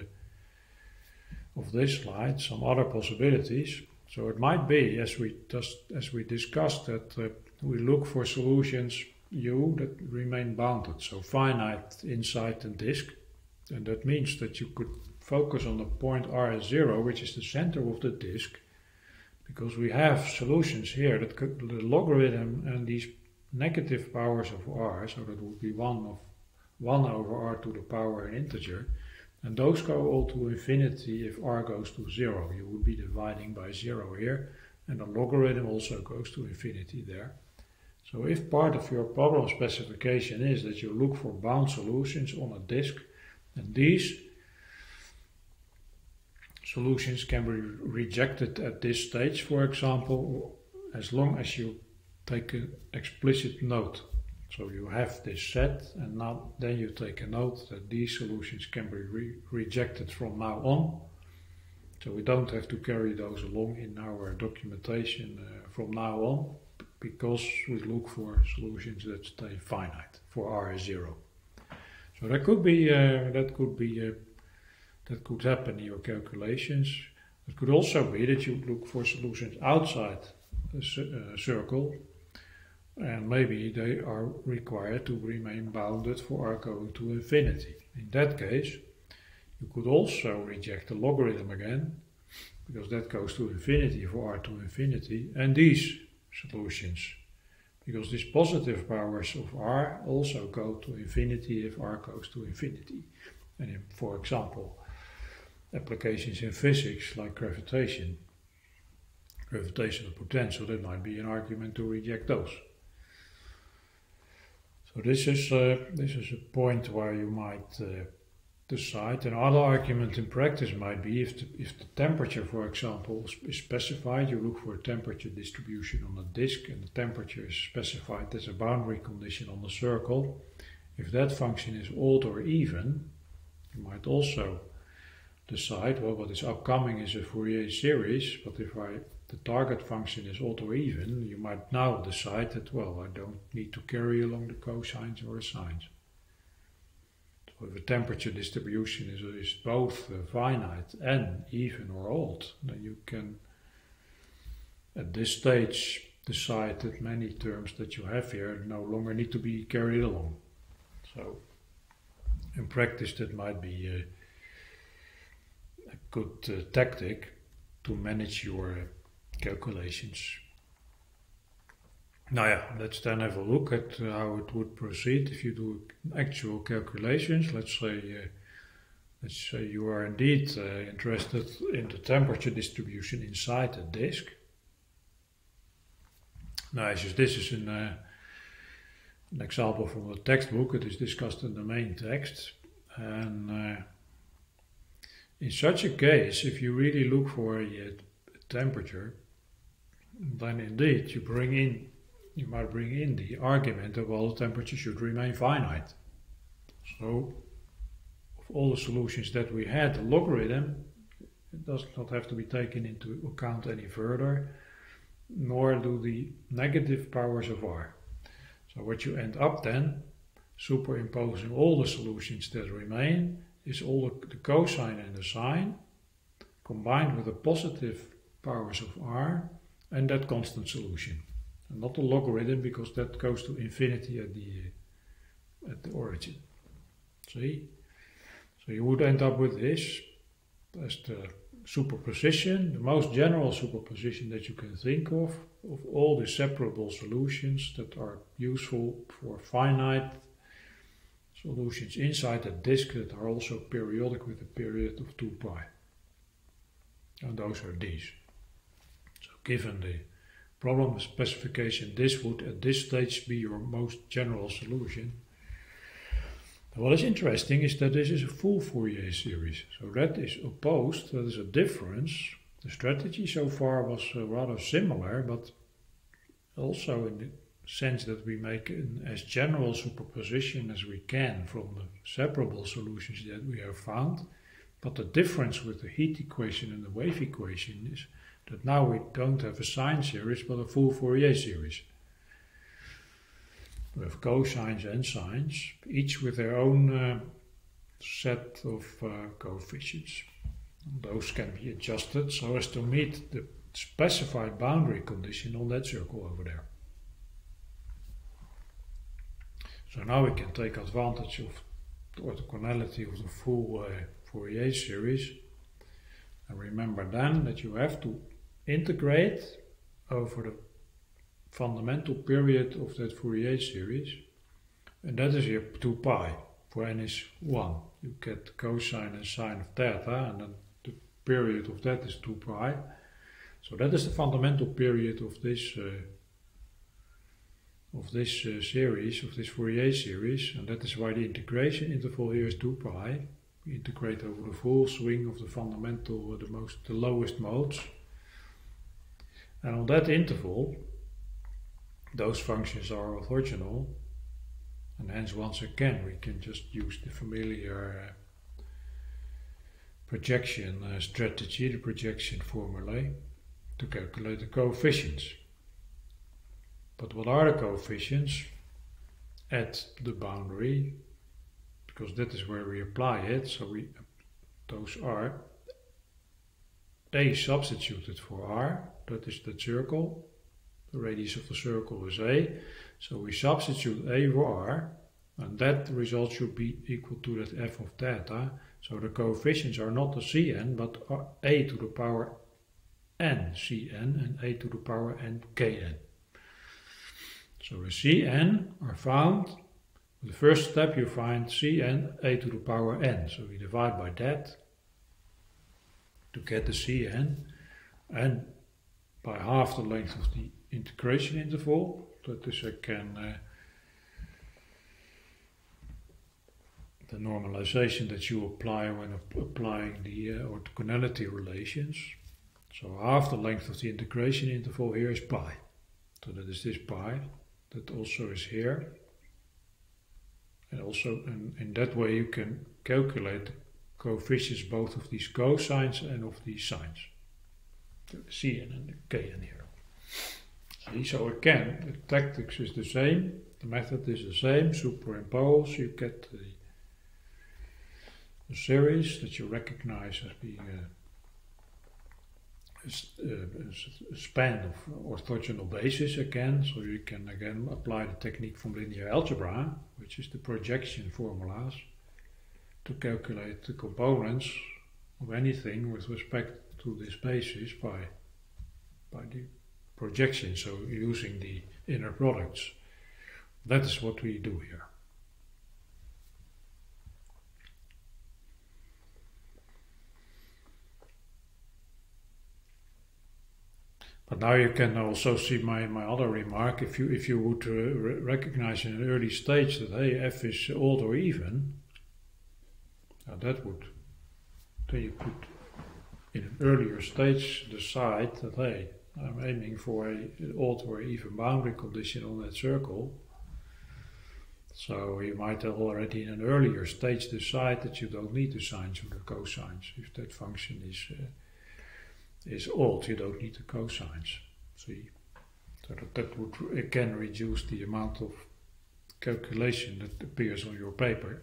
of this slide some other possibilities. So it might be, as we just as we discussed, that uh, we look for solutions U that remain bounded, so finite inside the disk, and that means that you could focus on the point R as zero, which is the center of the disk, because we have solutions here that could, the logarithm and these negative powers of R, so that would be one of one over R to the power an integer, and those go all to infinity if R goes to zero. You would be dividing by zero here, and the logarithm also goes to infinity there. So if part of your problem specification is that you look for bound solutions on a disk, then these solutions can be rejected at this stage, for example, as long as you take an explicit note. So you have this set, and now then you take a note that these solutions can be re rejected from now on. So we don't have to carry those along in our documentation uh, from now on, because we look for solutions that stay finite for R is zero. So that could be uh, that could be uh, that could happen in your calculations. It could also be that you look for solutions outside a uh, circle, and maybe they are required to remain bounded for R going to infinity. In that case, you could also reject the logarithm again, because that goes to infinity for R to infinity, and these solutions, because these positive powers of R also go to infinity if R goes to infinity. And in, for example, applications in physics like gravitation, gravitational potential, that might be an argument to reject those. So this is uh, this is a point where you might uh, the site. Another argument in practice might be if the, if the temperature, for example, is specified, you look for a temperature distribution on the disk, and the temperature is specified as a boundary condition on the circle. If that function is odd or even, you might also decide, well, what is upcoming is a Fourier series, but if I, the target function is odd or even, you might now decide that, well, I don't need to carry along the cosines or the sines. So if a temperature distribution is, is both uh, finite and even or odd, then you can, at this stage, decide that many terms that you have here no longer need to be carried along. So, in practice, that might be a, a good uh, tactic to manage your uh, calculations. Now, yeah, let's then have a look at uh, how it would proceed if you do actual calculations. Let's say, uh, let's say you are indeed uh, interested in the temperature distribution inside a disk. Now, as this is an uh, An example from the textbook, it is discussed in the main text, and uh, in such a case, if you really look for a, a temperature, then indeed you bring in, you might bring in the argument that, well, the temperature should remain finite. So, of all the solutions that we had, the logarithm, it does not have to be taken into account any further, nor do the negative powers of R. So what you end up then, superimposing all the solutions that remain, is all the, the cosine and the sine, combined with the positive powers of R, and that constant solution. And not the logarithm, because that goes to infinity at the, uh, at the origin. See? So you would end up with this as the superposition, the most general superposition that you can think of, of all the separable solutions that are useful for finite solutions inside a disk that are also periodic with a period of two pi. And those are these. So given the problem specification, this would at this stage be your most general solution. What is interesting is that this is a full Fourier series, so that is opposed, that is a difference. The strategy so far was uh, rather similar, but also in the sense that we make an as general superposition as we can from the separable solutions that we have found. But the difference with the heat equation and the wave equation is that now we don't have a sine series, but a full Fourier series. We have cosines and sines, each with their own uh, set of uh, coefficients. Those can be adjusted so as to meet the specified boundary condition on that circle over there. So now we can take advantage of the orthogonality of the full uh, Fourier series. And remember then that you have to integrate over the fundamental period of that Fourier series, and that is here two pi, for n is one. You get cosine and sine of theta, and then the period of that is two pi. So that is the fundamental period of this uh, of this uh, series, of this Fourier series, and that is why the integration interval here is two pi. We integrate over the full swing of the fundamental, uh, the most, the lowest modes, and on that interval, those functions are orthogonal, and hence once again we can just use the familiar uh, projection uh, strategy, the projection formulae, to calculate the coefficients. But what are the coefficients at the boundary? Because that is where we apply it, so we those are A substituted for R, that is the circle. The radius of the circle is A, so we substitute A for R, and that result should be equal to that f of theta. So the coefficients are not the Cn, but a to the power n Cn and a to the power n Kn. So the Cn are found. The first step you find Cn a to the power n, so we divide by that to get the Cn, and by half the length of the integration interval, that is I can uh, the normalization that you apply when ap applying the uh, orthogonality relations. So half the length of the integration interval here is pi. So that is this pi, that also is here. And also in, in that way you can calculate the coefficients both of these cosines and of these sines. The Cn and the Kn here. See, so again, the tactics is the same, the method is the same, superimpose, you get the, the series that you recognize as being a a span of orthogonal basis again, so you can again apply the technique from linear algebra, which is the projection formulas, to calculate the components of anything with respect to this basis by, by the projection, so using the inner products. That is what we do here. But now you can also see my, my other remark. If you if you would uh, re recognize in an early stage that hey, f is odd or even, now that would then you could in an earlier stage decide that hey, I'm aiming for a odd or even boundary condition on that circle. So you might already in an earlier stage decide that you don't need the sines or the cosines if that function is. Uh, is odd, you don't need the cosines. See, so that, that would again reduce the amount of calculation that appears on your paper.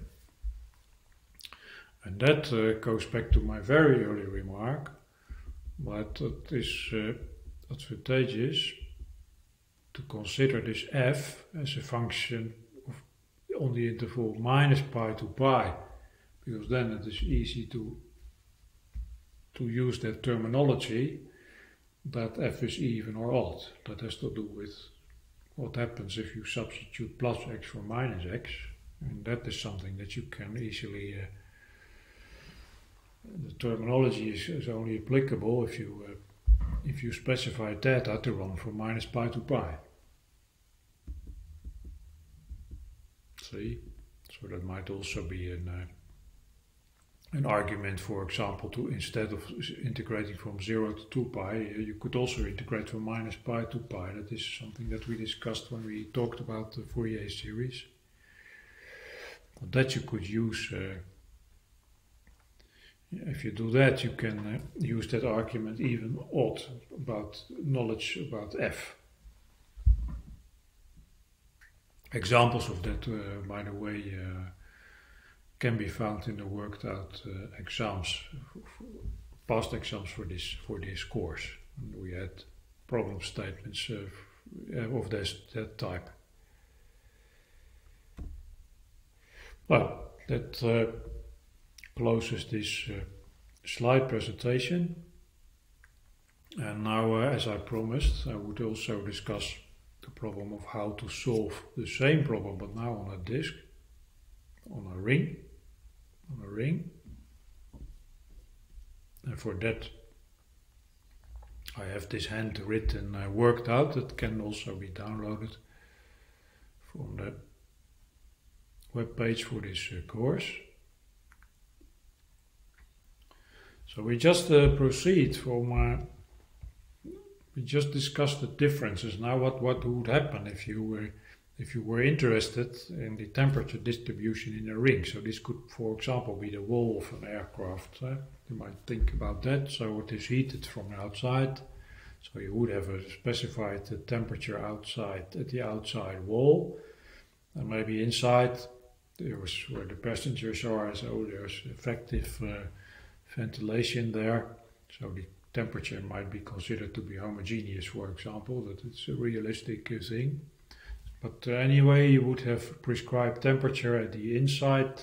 And that uh, goes back to my very early remark, but it is uh, advantageous to consider this f as a function of, on the interval minus pi to pi, because then it is easy to to use that terminology that f is even or odd. That has to do with what happens if you substitute plus x for minus x, and that is something that you can easily, uh, the terminology is, is only applicable if you uh, if you specify theta to run from minus pi to pi. See? So that might also be an uh, an argument, for example, to instead of integrating from zero to two pi, you could also integrate from minus pi to pi. That is something that we discussed when we talked about the Fourier series. But that you could use, uh, if you do that, you can uh, use that argument even odd about knowledge about f. Examples of that, uh, by the way, uh, can be found in the worked out uh, exams, past exams for this for this course. And we had problem statements uh, of this that type. Well, that uh, closes this uh, slide presentation. And now, uh, as I promised, I would also discuss the problem of how to solve the same problem, but now on a disk, on a ring. On a ring, and for that I have this handwritten uh, worked out that can also be downloaded from the web page for this uh, course. So we just uh, proceed from uh, we just discussed the differences. Now what what would happen if you were If you were interested in the temperature distribution in a ring. So this could, for example, be the wall of an aircraft. Uh, you might think about that. So it is heated from outside. So you would have a specified uh, temperature outside at the outside wall. And maybe inside, there was where the passengers are, so there's effective uh, ventilation there. So the temperature might be considered to be homogeneous, for example, that it's a realistic uh, thing. But uh, anyway, you would have prescribed temperature at the inside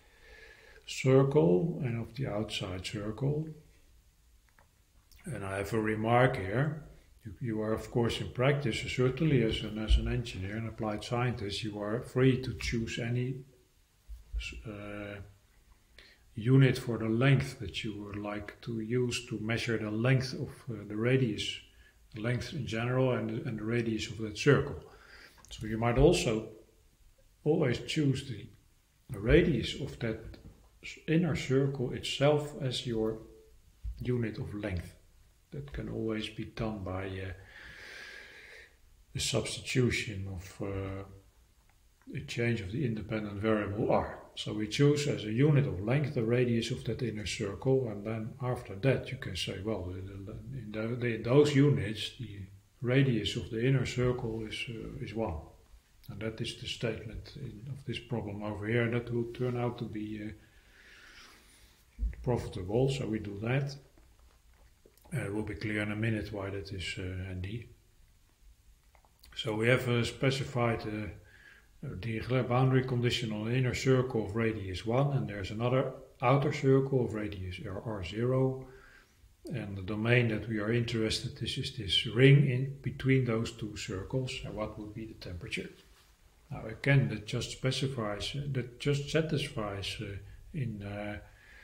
circle and of the outside circle. And I have a remark here. You, you are, of course, in practice, certainly as an, as an engineer and applied scientist, you are free to choose any uh, unit for the length that you would like to use to measure the length of uh, the radius, the length in general and, and the radius of that circle. So you might also always choose the the radius of that inner circle itself as your unit of length. That can always be done by uh, the substitution of uh, the change of the independent variable r. So we choose as a unit of length the radius of that inner circle, and then after that you can say, well, in, the, the, in those units the radius of the inner circle is uh, is one. And that is the statement in, of this problem over here, and that will turn out to be uh, profitable, so we do that. Uh, it will be clear in a minute why that is uh, handy. So we have uh, specified uh, the boundary condition on the inner circle of radius one, and there's another outer circle of radius r zero, and the domain that we are interested in is this ring in between those two circles, and what would be the temperature. Now again, that just specifies, uh, that just satisfies uh, in, uh,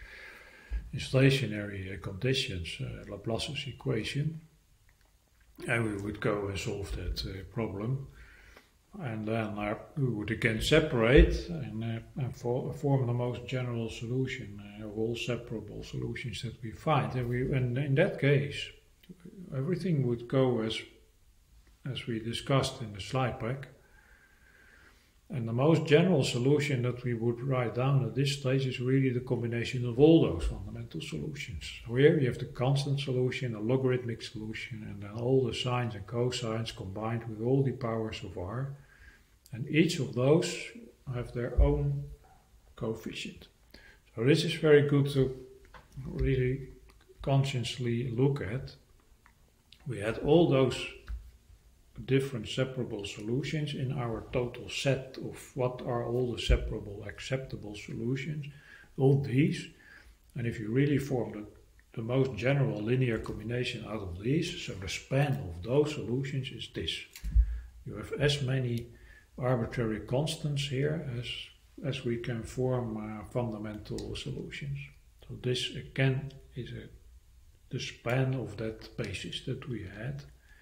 in stationary uh, conditions uh, Laplace's equation, and we would go and solve that uh, problem. And then uh, we would again separate and, uh, and for, form the most general solution uh, of all separable solutions that we find. And, we, and in that case, everything would go as, as we discussed in the slide pack. And the most general solution that we would write down at this stage is really the combination of all those fundamental solutions. So here you have the constant solution, a logarithmic solution, and then all the sines and cosines combined with all the powers of r. And each of those have their own coefficient. So this is very good to really consciously look at. We had all those different separable solutions in our total set of what are all the separable acceptable solutions, all these. And if you really form the, the most general linear combination out of these, so the span of those solutions is this. You have as many arbitrary constants here as, as we can form uh, fundamental solutions. So this again is a, the span of that basis that we had.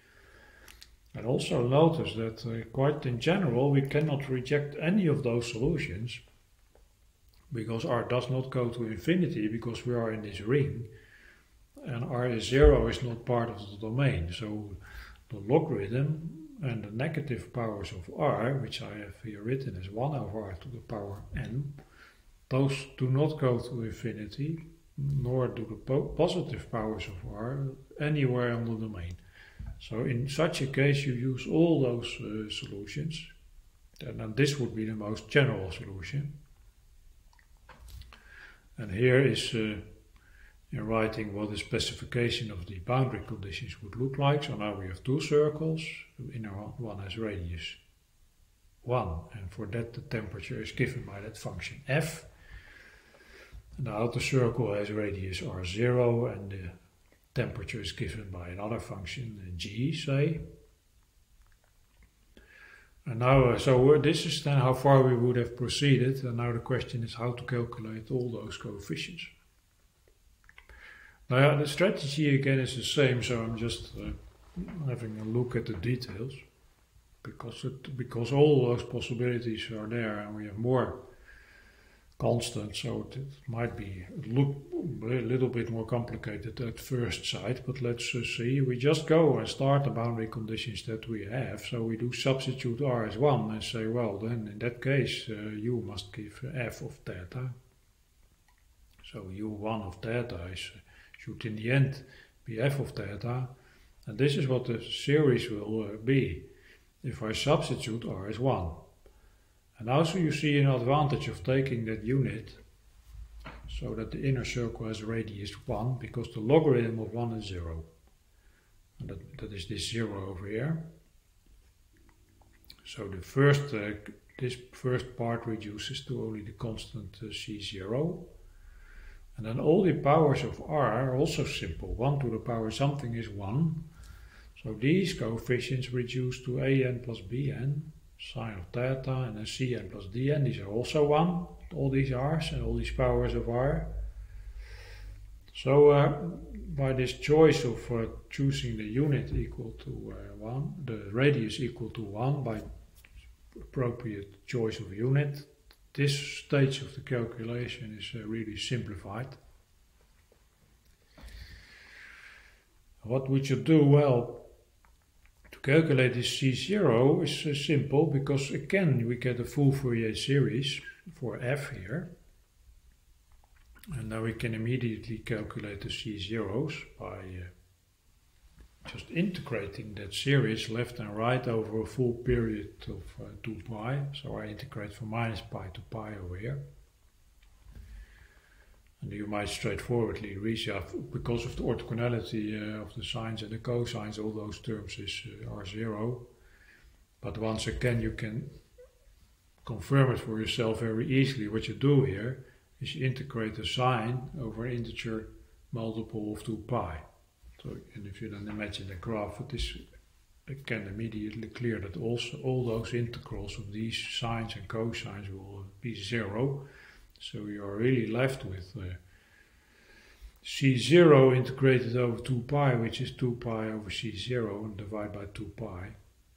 And also notice that uh, quite in general we cannot reject any of those solutions because r does not go to infinity because we are in this ring, and r is zero is not part of the domain. So the logarithm and the negative powers of r, which I have here written as one over r to the power n, those do not go to infinity, nor do the po positive powers of r anywhere on the domain. So in such a case you use all those uh, solutions, and then this would be the most general solution. And here is uh, in writing what the specification of the boundary conditions would look like. So now we have two circles, the inner one has radius one, and for that the temperature is given by that function f. And the outer circle has radius r zero, and the temperature is given by another function, g, say. And now, uh, so uh, this is then how far we would have proceeded, and now the question is how to calculate all those coefficients. Now, yeah, the strategy again is the same, so I'm just uh, having a look at the details, because it, because all those possibilities are there, and we have more constant, so it might be look a little bit more complicated at first sight, but let's uh, see. We just go and start the boundary conditions that we have, so we do substitute r as one and say, well, then in that case uh, u must give f of theta. So u one of theta is, should in the end be f of theta, and this is what the series will uh, be if I substitute r as one. And also you see an advantage of taking that unit so that the inner circle has radius one, because the logarithm of one is zero. And that, that is this zero over here. So the first, uh, this first part reduces to only the constant uh, c zero. And then all the powers of r are also simple. one to the power something is one. So these coefficients reduce to an plus bn. Sine of theta, and then cn plus dn, these are also one, all these r's and all these powers of r. So uh, by this choice of uh, choosing the unit equal to uh, one, the radius equal to one by appropriate choice of unit, this stage of the calculation is uh, really simplified. What would you do? Well, to calculate this C zero is uh, simple, because again we get a full Fourier series for f here. And now we can immediately calculate the C zeros by uh, just integrating that series left and right over a full period of uh, two pi. So I integrate from minus pi to pi over here. And you might straightforwardly reach out, because of the orthogonality uh, of the sines and the cosines, all those terms is uh, R zero. But once again, you can confirm it for yourself very easily. What you do here is you integrate the sine over an integer multiple of two pi. So, and if you then imagine a graph, it is again immediately clear that also all those integrals of these sines and cosines will be zero. So you are really left with uh, C zero integrated over two pi, which is two pi over C zero, and divide by two pi.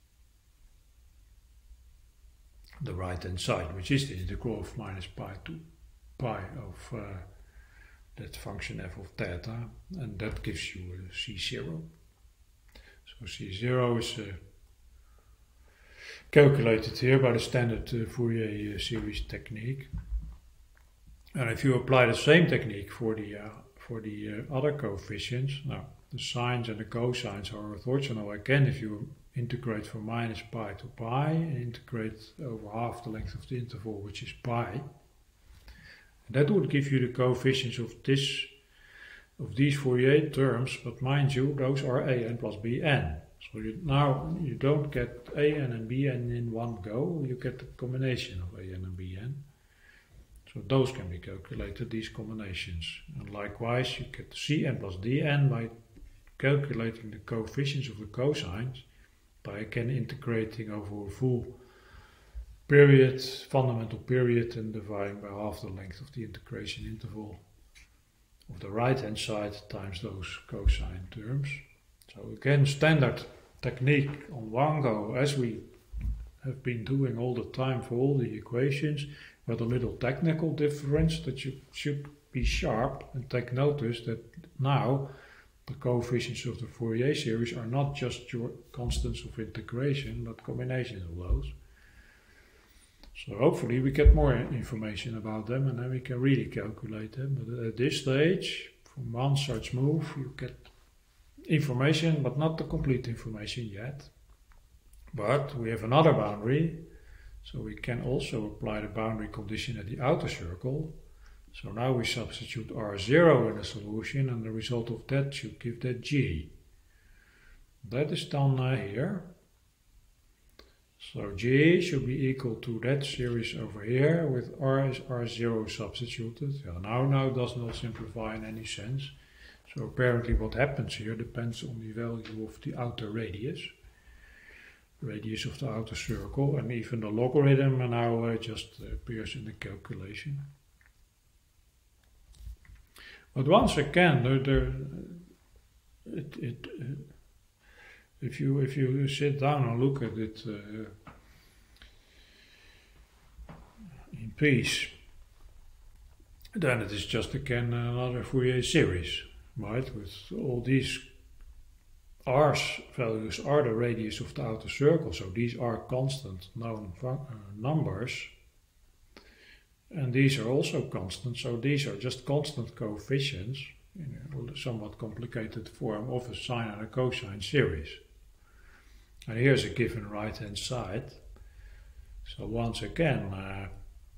The right hand side, which is the integral of minus pi to pi of uh, that function f of theta, and that gives you a C zero. So C zero is uh, calculated here by the standard uh, Fourier uh, series technique. And if you apply the same technique for the uh, for the uh, other coefficients, now the sines and the cosines are orthogonal. Again, if you integrate from minus pi to pi and integrate over half the length of the interval, which is pi, that would give you the coefficients of this of these Fourier terms. But mind you, those are a n plus b n. So you, now you don't get a n and b n in one go. You get the combination of a n and b n. So those can be calculated, these combinations. And likewise, you get Cn plus Dn by calculating the coefficients of the cosines by again integrating over a full period, fundamental period, and dividing by half the length of the integration interval of the right hand side times those cosine terms. So again, standard technique on one go, as we have been doing all the time for all the equations, but a little technical difference that you should be sharp and take notice that now the coefficients of the Fourier series are not just your constants of integration, but combinations of those. So hopefully we get more information about them, and then we can really calculate them. But at this stage, from one such move, you get information, but not the complete information yet. But we have another boundary, so we can also apply the boundary condition at the outer circle. So now we substitute R zero in the solution, and the result of that should give that G. That is done uh, here. So G should be equal to that series over here with R as R zero substituted. Yeah, now, now it does not simplify in any sense. So apparently what happens here depends on the value of the outer radius. Radius of the outer circle, and even the logarithm now uh, just appears in the calculation. But once again, there, there, it, it, uh, if you if you sit down and look at it uh, in peace, then it is just again another Fourier series, right? With all these R's values are the radius of the outer circle, so these are constant known uh, numbers. And these are also constant, so these are just constant coefficients in a somewhat complicated form of a sine and a cosine series. And here's a given right hand side. So once again, uh,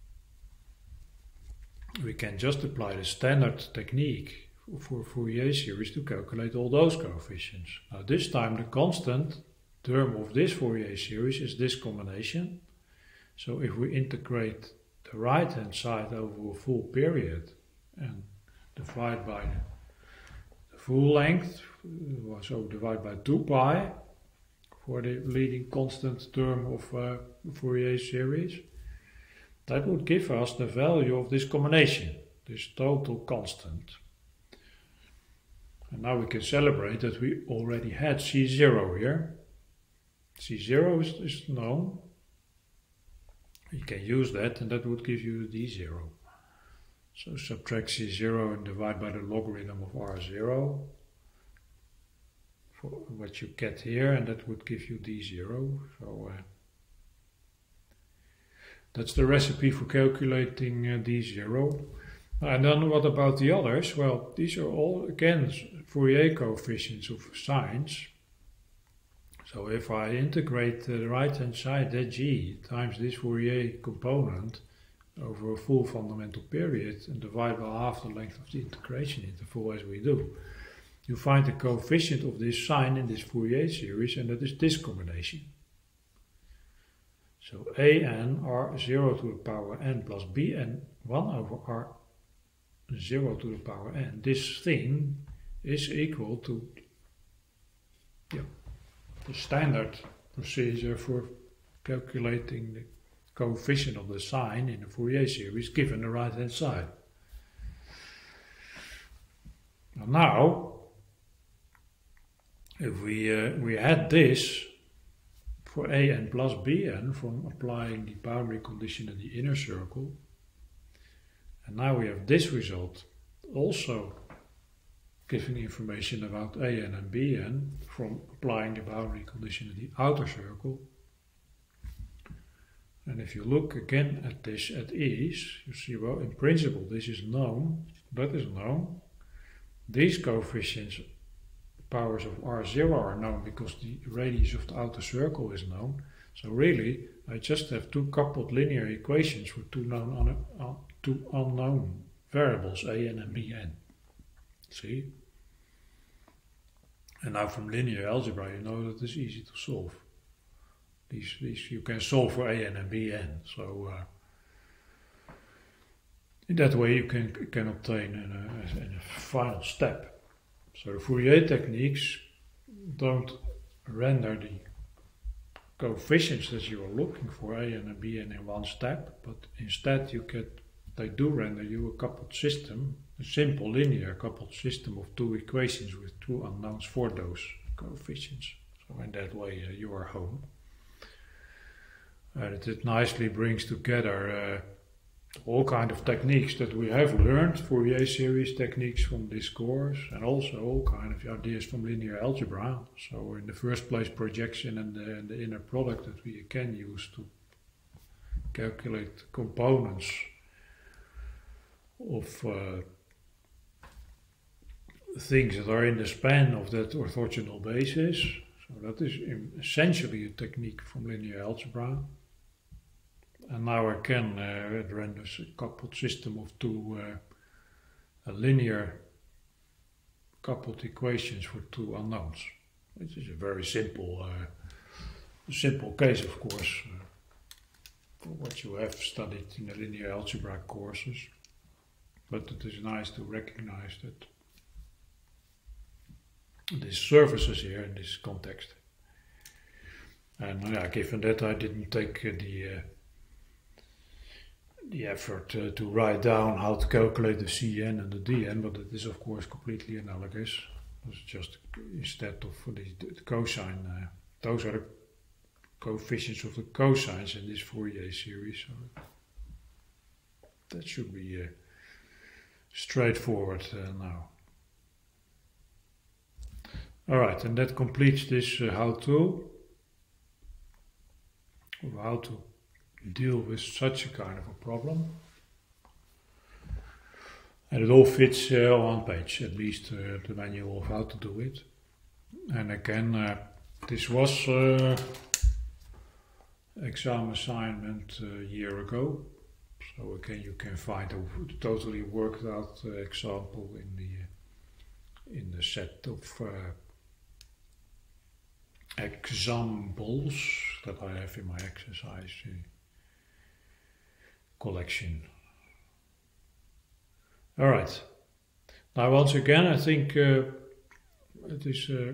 we can just apply the standard technique for Fourier series to calculate all those coefficients. Now this time the constant term of this Fourier series is this combination. So if we integrate the right hand side over a full period and divide by the full length, so divide by two pi for the leading constant term of uh, Fourier series, that would give us the value of this combination, this total constant. And now we can celebrate that we already had C zero here. C zero is, is known. You can use that, and that would give you d zero. So subtract c zero and divide by the logarithm of r zero for what you get here, and that would give you d zero. So uh, that's the recipe for calculating uh, d zero. And then what about the others? Well, these are all, again, Fourier coefficients of sines. So if I integrate the right-hand side, that g, times this Fourier component over a full fundamental period and divide by half the length of the integration interval as we do, you find the coefficient of this sine in this Fourier series, and that is this combination. So a n r zero to the power n plus b n one over r zero to the power n. This thing is equal to yeah, the standard procedure for calculating the coefficient of the sine in the Fourier series given the right hand side. Now, if we uh, we had this for a n plus bn from applying the boundary condition in the inner circle, and now we have this result also giving information about a n and bn from applying the boundary condition in the outer circle. And if you look again at this at ease, you see, well, in principle this is known, that is known. These coefficients, powers of r zero are known because the radius of the outer circle is known. So really, I just have two coupled linear equations for two, known, uh, two unknown variables, a n and bn. See? And now from linear algebra, you know that it's easy to solve. These, these you can solve for a n and bn. So uh, in that way you can, can obtain in a, in a final step. So the Fourier techniques don't render the coefficients that you are looking for, a n and bn, in one step, but instead you get, they do render you a coupled system, a simple linear coupled system of two equations with two unknowns for those coefficients. So in that way uh, you are home. And it nicely brings together uh, all kind of techniques that we have learned, Fourier series techniques from this course, and also all kind of ideas from linear algebra. So in the first place, projection and the, and the inner product that we can use to calculate components of uh, things that are in the span of that orthogonal basis. So that is essentially a technique from linear algebra. And now I can uh, it renders a coupled system of two uh, linear coupled equations for two unknowns. It is a very simple, uh, simple case, of course, uh, for what you have studied in the linear algebra courses. But it is nice to recognize that this surfaces here in this context. And yeah, given that I didn't take uh, the uh, the effort uh, to write down how to calculate the Cn and the Dn, but it is of course completely analogous. It's just instead of the, the cosine, uh, those are the coefficients of the cosines in this Fourier series. So that should be uh, straightforward uh, now. Alright, and that completes this uh, how-to of how to deal with such a kind of a problem. And it all fits uh, on one page, at least uh, the manual of how to do it. And again, uh, this was uh, exam assignment a year ago. So again, you can find a totally worked out uh, example in the in the set of uh, examples that I have in my exercise uh, collection. Alright, now once again I think uh, it is uh,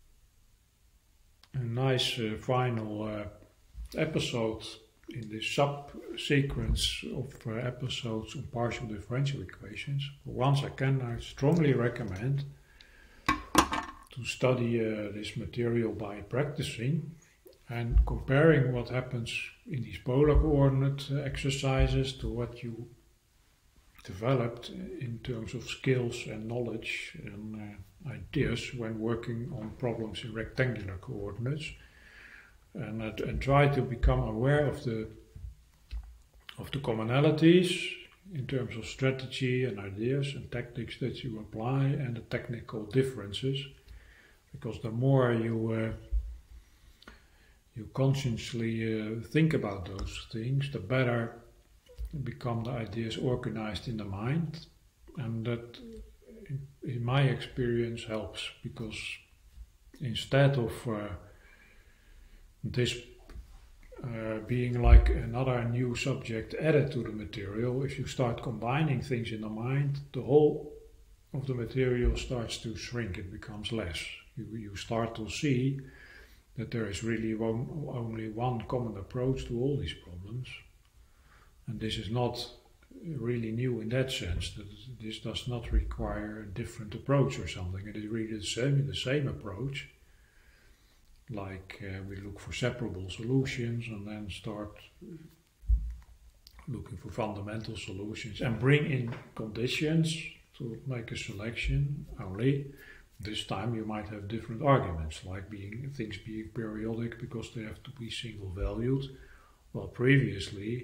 a nice uh, final uh, episode in this sub-sequence of uh, episodes on partial differential equations. Once again, I strongly recommend to study uh, this material by practicing and comparing what happens in these polar coordinate exercises to what you developed in terms of skills and knowledge and uh, ideas when working on problems in rectangular coordinates, and, uh, and try to become aware of the of the commonalities in terms of strategy and ideas and tactics that you apply, and the technical differences, because the more you uh, you consciously uh, think about those things, the better become the ideas organized in the mind, and that, in, in my experience, helps, because instead of uh, this uh, being like another new subject added to the material, if you start combining things in the mind, the whole of the material starts to shrink, it becomes less. You, you start to see that there is really one, only one common approach to all these problems. And this is not really new in that sense, that this does not require a different approach or something. It is really the same, the same approach. Like uh, we look for separable solutions and then start looking for fundamental solutions and bring in conditions to make a selection. Only this time you might have different arguments, like being things being periodic because they have to be single valued, while previously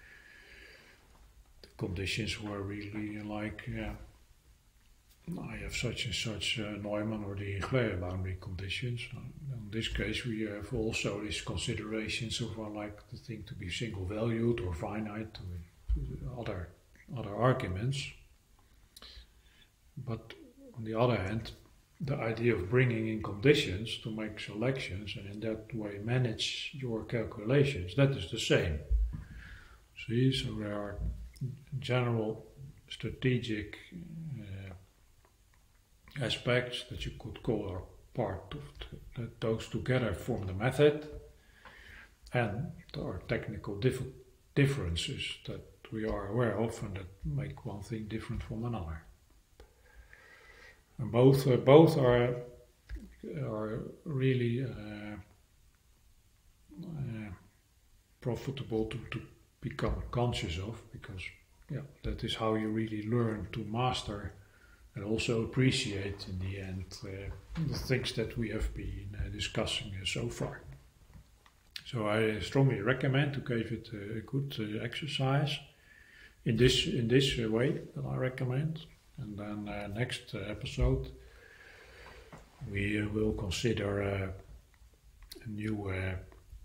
the conditions were really like uh, I have such and such uh, Neumann or the Engler boundary conditions. In this case, we have also these considerations of uh, like the thing to be single valued or finite, to, to other other arguments. But on the other hand, the idea of bringing in conditions to make selections and in that way manage your calculations, that is the same. See, so there are general strategic uh, aspects that you could call are part of the, that those together form the method, and there are technical dif- differences that we are aware of and that make one thing different from another. And both uh, both are are really uh, uh, profitable to, to become conscious of, because yeah, that is how you really learn to master and also appreciate in the end uh, the things that we have been uh, discussing uh, so far. So I strongly recommend to give it a good uh, exercise in this in this uh, way that I recommend. And then uh, next uh, episode we uh, will consider uh, a new uh,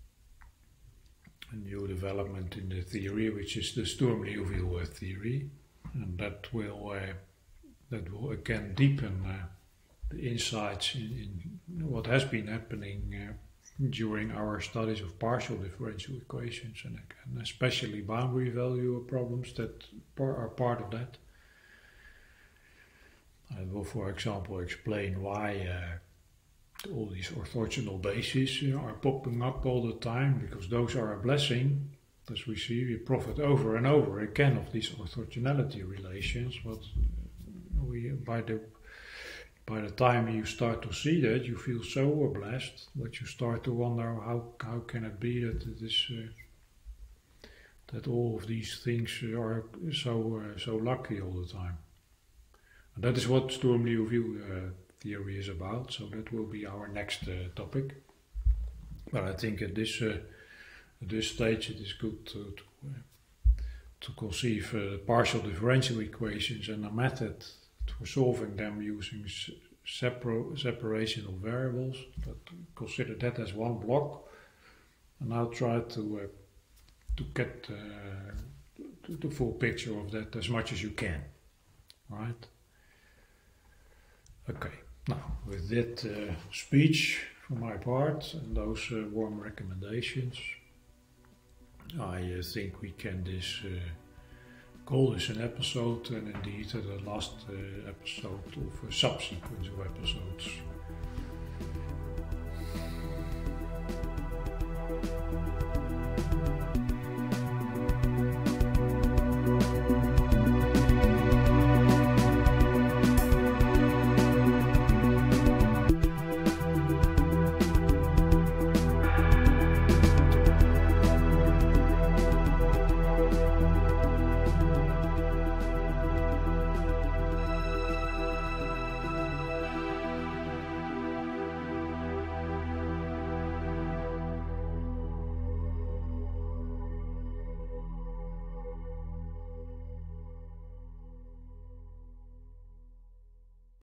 a new development in the theory, which is the Sturm-Liouville theory, and that will uh, that will again deepen uh, the insights in, in what has been happening uh, during our studies of partial differential equations, and, and especially boundary value problems that par- are part of that. I will, for example, explain why uh, all these orthogonal bases you know, are popping up all the time, because those are a blessing. As we see, we profit over and over again of these orthogonality relations, but we by the by the time you start to see that, you feel so blessed that you start to wonder how how can it be that it is uh, that all of these things are so uh, so lucky all the time. And that is what Sturm-Liouville uh, theory is about. So that will be our next uh, topic. But I think at this uh, at this stage it is good to to, uh, to conceive uh, partial differential equations and a method for solving them using separ- separation of variables. But consider that as one block, and now try to uh, to get uh, the full picture of that as much as you can. Right? Okay. Now, with that uh, speech from my part and those uh, warm recommendations, I uh, think we can this. Uh, call this an episode, and indeed uh, the last uh, episode of a subsequence of episodes.